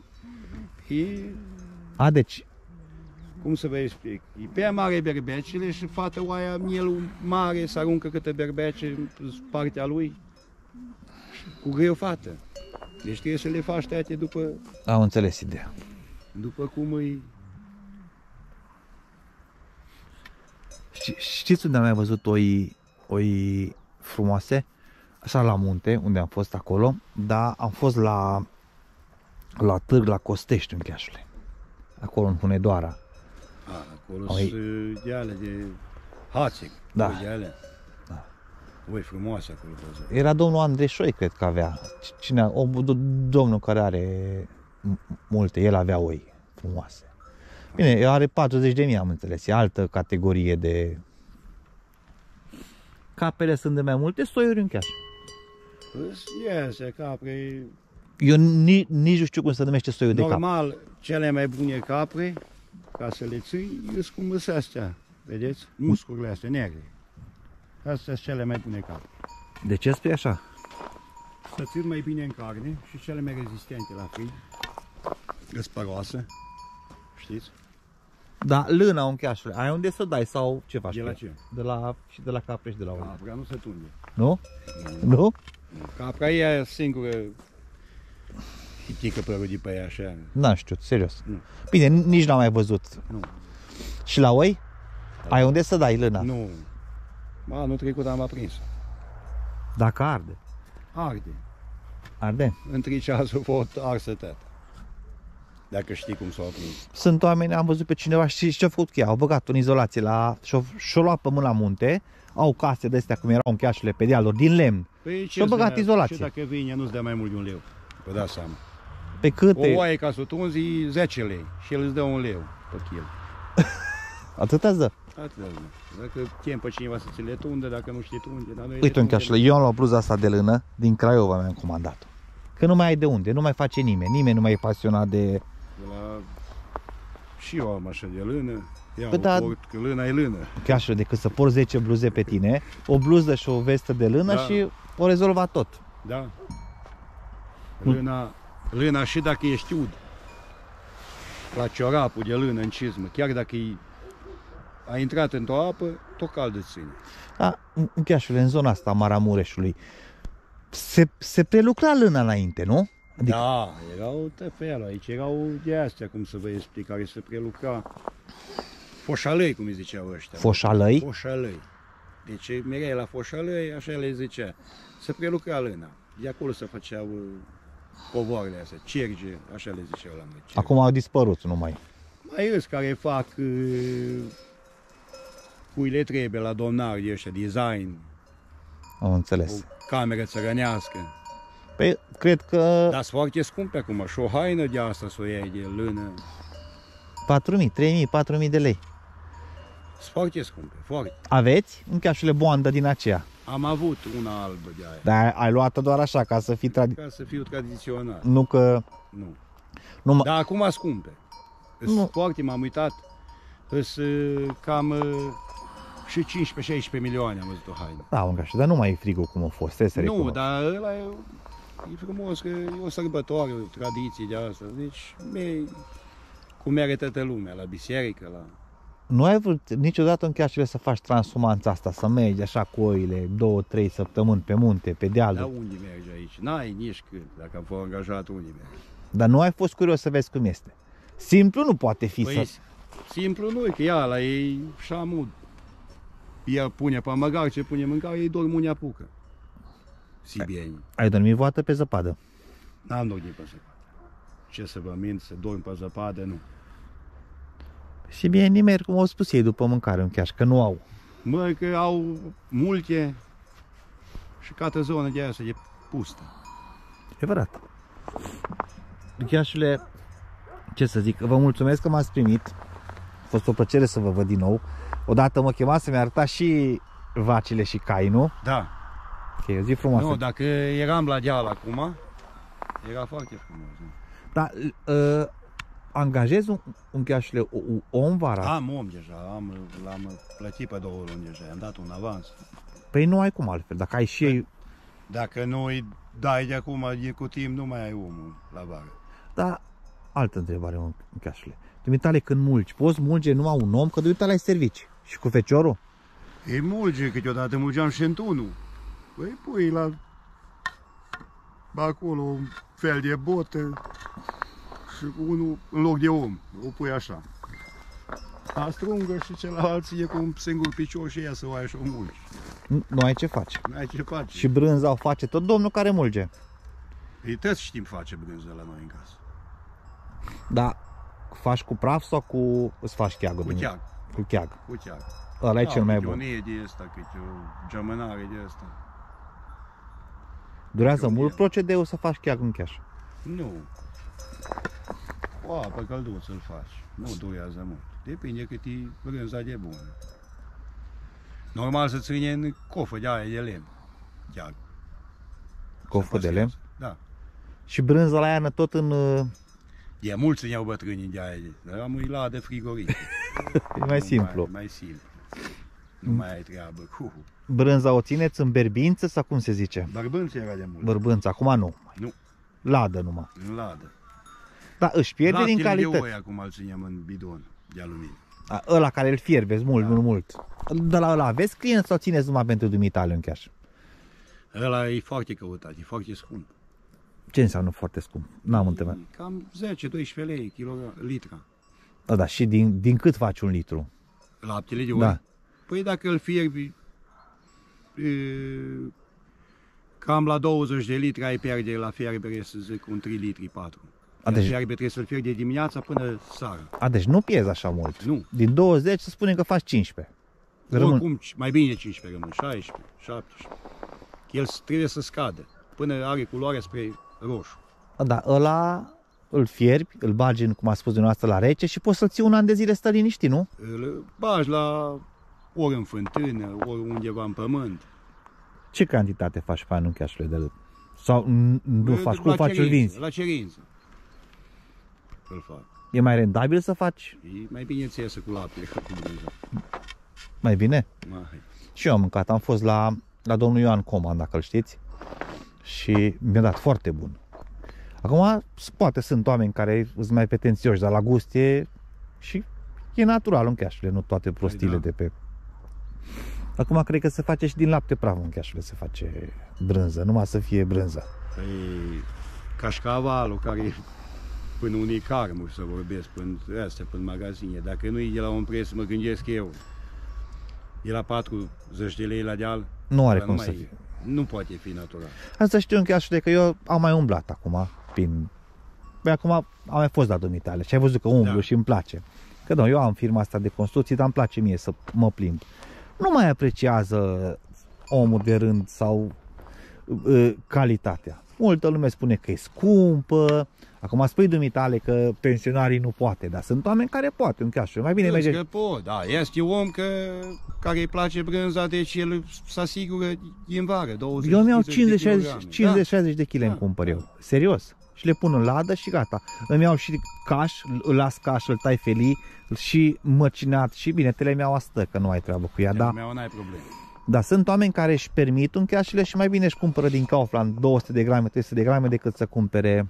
deci, cum să vă explic? E pe mare berbecele și fată oaia mielul mare, să aruncă câte berbece în partea lui. Și cu greu fată. Deci trebuie să le faci toate am înțeles ideea. după cum îi... Știți unde am mai văzut oi frumoase? Așa la munte, unde am fost acolo, dar am fost la târg la Costești în Chiașule. Acolo în Hunedoara. Acolo Oi. sunt de ale de hațe. Da. De ale. Da. Oi, frumoase acolo. văzut. Era domnul Andreșoi, cred că avea. Cine, domnul care are multe, el avea oi frumoase. Bine, el are 40.000, am înțeles. E altă categorie de... Capele sunt de mai multe soiuri în Chiaș. Iese, capre. Eu nici nu știu cum se numește soiul de cap. Normal, cele mai bune capre, ca să le ții, sunt cum sunt astea. Vedeți? Muscurile astea negre. Astea sunt cele mai bune capre. De ce spui așa? Să țin mai bine în carne și cele mai rezistente la frig. Găspăroasă. Știți? Da, lâna, uncheașule, ai unde să dai sau ce faci? De la ce? De la capre și de la oi. Capra nu se tunde. Nu? Nu? Capra e singură hitică părul de pe ea așa. N-am știut, serios. Nu. Bine, nici n-am mai văzut. Nu. Și la oi? Ai unde să dai lâna? Nu. Anul trecut am aprins. Dacă arde. Arde. Arde? Între ceasul pot arsă tot. Dacă știi cum s-o aprins. Sunt oameni, am văzut pe cineva și ce-a făcut cu ea? Au băgat în izolație și-o luat pământ la munte, au case de astea cum erau încheașele pe dealuri, din lemn. Păi Și-o băgat izolație. Și dacă vine, nu-ți dea mai mult de 1 leu. Vă dați seama. Pe câte? O oaie ca să o tunzi, 10 lei. Și el îți dă 1 leu pe kil. Atâta îți dă. Atât. Dacă chem pe cineva să ți le tunde, dacă nu știi tunde, dar noi Uite, încheașele, eu am luat bluza asta de lână, din Craiova mi-am comandat-o. Că nu mai ai de unde, nu mai face nimeni nu mai e pasionat de... Și eu am așa de lână, Păi da, că lâna e lână. Încheașele, decât să porți 10 bluze pe tine, o bluză și o vestă de lână Da. și o rezolva tot. Da. Lâna și dacă ești ud, la ciorapul de lână în cizmă, chiar dacă a intrat într-o apă, tot caldă ține. Da, încheașele, în zona asta a Maramureșului, se prelucra lâna înainte, nu? Adică... Da, erau tăfelul aici, erau de astea, cum să vă explic, care se prelucra foșalăi, cum îi ziceau ăștia. Foșalăi? Foșalăi. Deci mereu la foșalăi, așa le zicea. Se prelucra lâna. De acolo se făceau covoarele astea, cerge, așa le ziceau la noi. Cerge. Acum au dispărut numai. Mai îs care fac cui le trebuie la domnari de ăștia, design, Am o înțeles. cameră țărănească. Păi, cred că Dar sunt foarte scumpe acum și o haină de asta să o iei de lână. 4.000, 3.000, 4.000 de lei. Sunt foarte scumpe, foarte. Aveți încheașele boandă din aceea? Am avut una albă de aia, Dar ai luat-o doar așa, ca să fii ca să fiu tradițional. Nu că... Nu. Nu, Dar acum scumpe. Nu. Sunt foarte, m-am uitat, sunt cam și 15-16 milioane am văzut o haină. Da, încheașe, dar nu mai e frigul cum a fost, trebuie să Nu, recunosc. dar ăla e frumos, că e o sărbătoare, o tradiție de asta. Deci, cum merge toată lumea, la biserică, la... Nu ai vrut niciodată încheașele să faci transhumanța asta, să mergi așa cu oile 2-3 săptămâni pe munte, pe Dar dealuri. unde mergi aici? N-ai nici când, dacă am fost angajat, unde mergi? Dar nu ai fost curios să vezi cum este. Simplu nu poate fi Păi, să... simplu nu, că ea la ei șamud. Ea pune pe măgar ce pune mâncare, ei dorm unde apucă. Sibieni. Ai dormit voată pe zăpadă. N-am dormit pe zăpadă. Ce să vă mint, să dorm pe zăpadă, nu. Și bine, merg cum au spus ei după mâncare în cheaș, că nu au. Mă, că au multe și cată zonă de asta e pustă. E adevărat. Cheașule, ce să zic, vă mulțumesc că m-ați primit. A fost o plăcere să vă văd din nou. Odată mă chema să mi-arăta și vacile și cai, nu? Da. Că e o zi frumoasă. Nu, dacă eram la deal acum, era foarte frumos. Nu? Dar angajezi un cheașule om vara? Am om deja, l-am plătit pe 2 luni deja, am dat un avans. Păi nu ai cum altfel, dacă ai și ei... Dacă nu îi dai de acum, e cu timp, nu mai ai omul la vară. Da, altă întrebare, un cheașule. Dumitale, când mulci, poți mulge numai un om, că dumitale ai servici. Și cu feciorul? Ei mulge, câteodată mulgeam și întunul. Păi pui la acolo un fel de botă și unul în loc de om, o pui așa. A strungă și celălalt e cu un singur picior și ea să o ai și o mulgi. Nu ai ce face. N-ai ce face. Și brânza o face tot domnul care mulge. Ei toți știm face brânză la noi în casă. Da, faci cu praf sau cu... îți faci cheagă? Cu cheag. Cu cheag. Cu cheag. Ăla e cel mai Câte o bun. nie de asta, câte o geamănare de asta. Durează eu mult nie. procedeul să faci cheag în cheaș. Nu. O apă călduță îl faci. Nu durează mult. Depinde cât e brânza de bună. Normal să ține în cofă de aia de lemn. Cheag. Cofă de lemn? Da. Și brânza la iarnă tot în... E mulți țineau bătrânii de aia, dar am îi ladă frigorific. E mai simplu. Mai simplu. Nu mai ai treabă cu... Brânza o țineți în berbință sau cum se zice? Bărbânță era de mult. Bărbânță, acum nu. Nu. Ladă numai. În ladă. Da, își pierde din Laptele de calitate. oi acum îl ținem în bidon de aluminiu. Ăla care îl fierbeți mult, mult. De la ăla aveți client sau țineți numai pentru dumitale în cash? Ăla e foarte căutat, e foarte scump. Ce înseamnă foarte scump? N-am întrebat. Cam 10-12 lei litra. Da, și din cât faci un litru? Laptele de oi? Da. Păi dacă îl fierbi cam la 20 de litri ai pierde la fierbere, să zic, un 3 litri, 4. Deci fierbe trebuie să-l fierbi de dimineața până seara. Deci nu pierzi așa mult. Nu. Din 20 să spunem că faci 15. Oricum, mai bine 15 rămân, 16, 17. El trebuie să scadă până are culoarea spre roșu. Da, ăla îl fierbi, îl bagi în, cum a spus dumneavoastră, la rece și poți să-l ții un an de zile stă liniștit, nu? Îl bagi la ori în fântână, ori undeva în pământ. Ce cantitate faci pe anul cașule de sau nu faci? Cum faci, îl vinzi? La cerință îl fac. E mai rendabil să faci? E mai bine ți iese cu laptele ca cu brânza. Mai bine? Mai. Și eu am mâncat, am fost la domnul Ioan Coman, dacă îl știți, și mi-a dat foarte bun. Acum, poate sunt oameni care sunt mai pretențioși, dar la gust e și e natural un cașule, nu toate prostile de pe... Acum cred că se face și din lapte praf un cașule, se face brânză, numai să fie brânză. Păi, cașcavalul care până unii carmuri să vorbesc, până astea, până magazine, dacă nu e de la un preț, mă gândesc eu, e la 40 de lei la deal, nu are cum să fie. Nu poate fi natural. Asta știu încă așa că eu am mai umblat acum prin... Băi, acum am mai fost la dumitale și ai văzut că umblu și îmi place. Că nu, eu am firma asta de construcții, dar îmi place mie să mă plimb. Nu mai apreciază omul de rând sau calitatea. Multă lume spune că e scumpă. Acum spui dumitale că pensionarii nu poate, dar sunt oameni care poate în cașul. Mai bine merge. Că pot, da, este om care îi place brânza, deci el se asigură în vară, 20. Eu mi-au 50-60 de kg îmi cumpăr eu. Serios. Și le pun în ladă și gata. Îmi iau și caș, îl las caș, îl tai felii și măcinat și bine, tele mi-au astă, că nu ai treabă cu ea, da. N-ai probleme. Dar sunt oameni care își permit un cașile și mai bine își cumpără din Kaufland 200 de grame, 300 de grame decât să cumpere.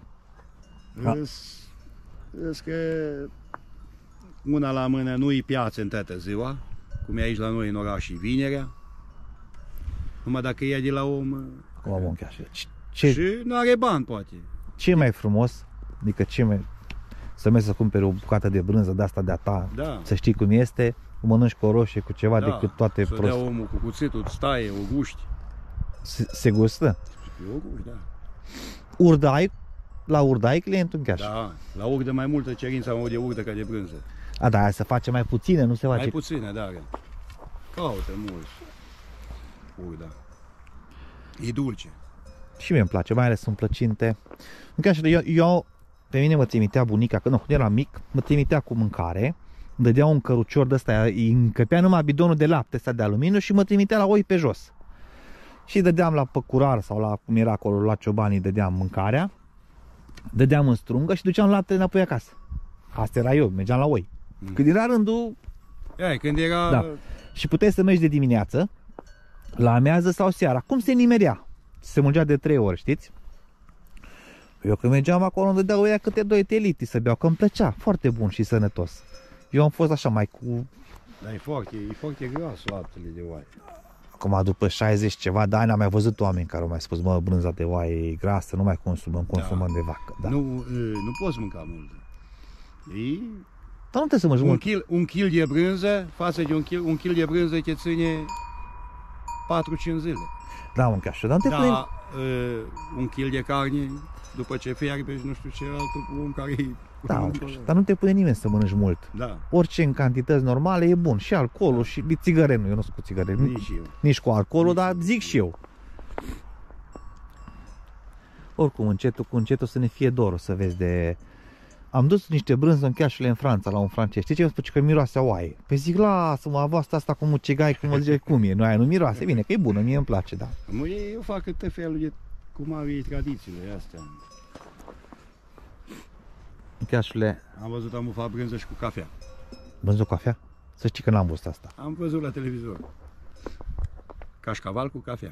Îs că una la mână nu-i piață în toată ziua, cum e aici la noi în oraș și vinerea. Numai dacă e de la om... Cum am un cașile. Și nu are bani, poate. Ce e mai frumos? Adică ce mai... Să mergi să cumperi o bucată de brânză de asta de-a ta, să știi cum este, o mănânci cu o roșie, cu ceva, decât toate prost. Să dea omul cu cuțitul, staie, o guști. Se gustă? O guști, da. Urdă ai? La urdă ai clientul în caș? Da, la urdă mai multă cerință de urdă ca de brânză. Da, aia se face mai puțină, nu se face... Mai puțină, da. Caută mulți urda. E dulce. Și mie îmi place, mai ales sunt plăcinte. În caș, eu pe mine mă trimitea bunica, că nu, când eram mic, mă trimitea cu mâncare, îmi dădea un cărucior de ăsta, îi încăpea numai bidonul de lapte ăsta de aluminiu și mă trimitea la oi pe jos. Și dădeam la păcurar sau la, cum era acolo, la ciobanii, dădeam mâncarea, dădeam în strungă și duceam laptele înapoi acasă. Asta era eu, mergeam la oi. Când era rândul... Când era... Da. Și puteai să mergi de dimineață, la amiază sau seara. Cum se nimerea? Se mulgea de 3 ori, știți? Eu când mergeam acolo îmi dădeau ăia câte 2 litri să beau, că îmi plăcea, foarte bun și sănătos. Eu am fost așa mai cu... Dar e foarte gras laptele de oaie. Acum după 60 ceva de ani am mai văzut oameni care au mai spus, mă, brânza de oaie e grasă, nu mai consumăm de vacă. Da. Nu poți mânca mult. Dar nu trebuie să mănânci mult. Un kil de brânză față de un kil de brânză te ține 4-5 zile. Da, mânca așa, dar nu te pune... Un kil de carne, după ce fierbe și nu știu ce altul, un care... Da, dar nu te pune nimeni să mănânci mult. Da. Orice în cantități normale e bun. Și alcoolul, și țigăre nu, eu nu sunt cu țigăre. Nici eu. Nici cu alcoolul, dar zic și eu. Oricum, încetul cu încetul să ne fie dor, să vezi de... Am dus niște brânză în cașule în Franța, la un francez. Știi ce îmi spune? Că miroase a oaie. Păi zic, lasă-mă, asta cu mucegai, cum mă zice, cum e? Nu, aia nu miroase. Bine, că e bună, mie îmi place, da. Eu fac tot felul de cum au ei tradițiile astea. Cașule. Am văzut, am bufat brânză și cu cafea. Brânză cu cafea? Să știi că n-am văzut asta. Am văzut la televizor. Cașcaval cu cafea.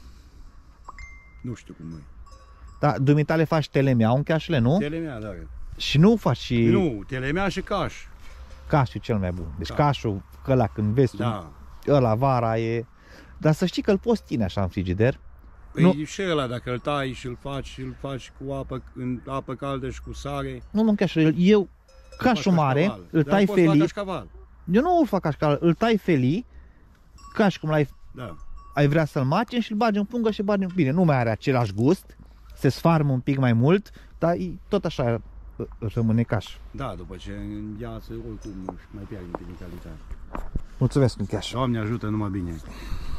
Nu știu cum e. Da, dumitale faci telemea în cașule, nu? Telemea, da. Și nu faci și... Nu, telemea și caș. Cașul e cel mai bun. Deci Da. cașul, ăla când vezi, Da. ăla vara e... Dar să știi că îl poți ține așa în frigider. Păi Nu. și ăla, dacă îl tai și îl faci cu apă, în apă caldă și cu sare, Nu mâncașul, eu, cașul mare, îl tai felii. cașcaval. Eu nu îl fac cașcaval, îl tai felii, ca și cum Da. ai vrea să-l macini și îl bagi în pungă și bagi în... Bine, nu mai are același gust, se sfarmă un pic mai mult, dar tot așa rămâne caș. Da, după ce în viață oricum nu mai pierde din calitate. Mulțumesc, Micheaș. Doamne ajută, numai bine.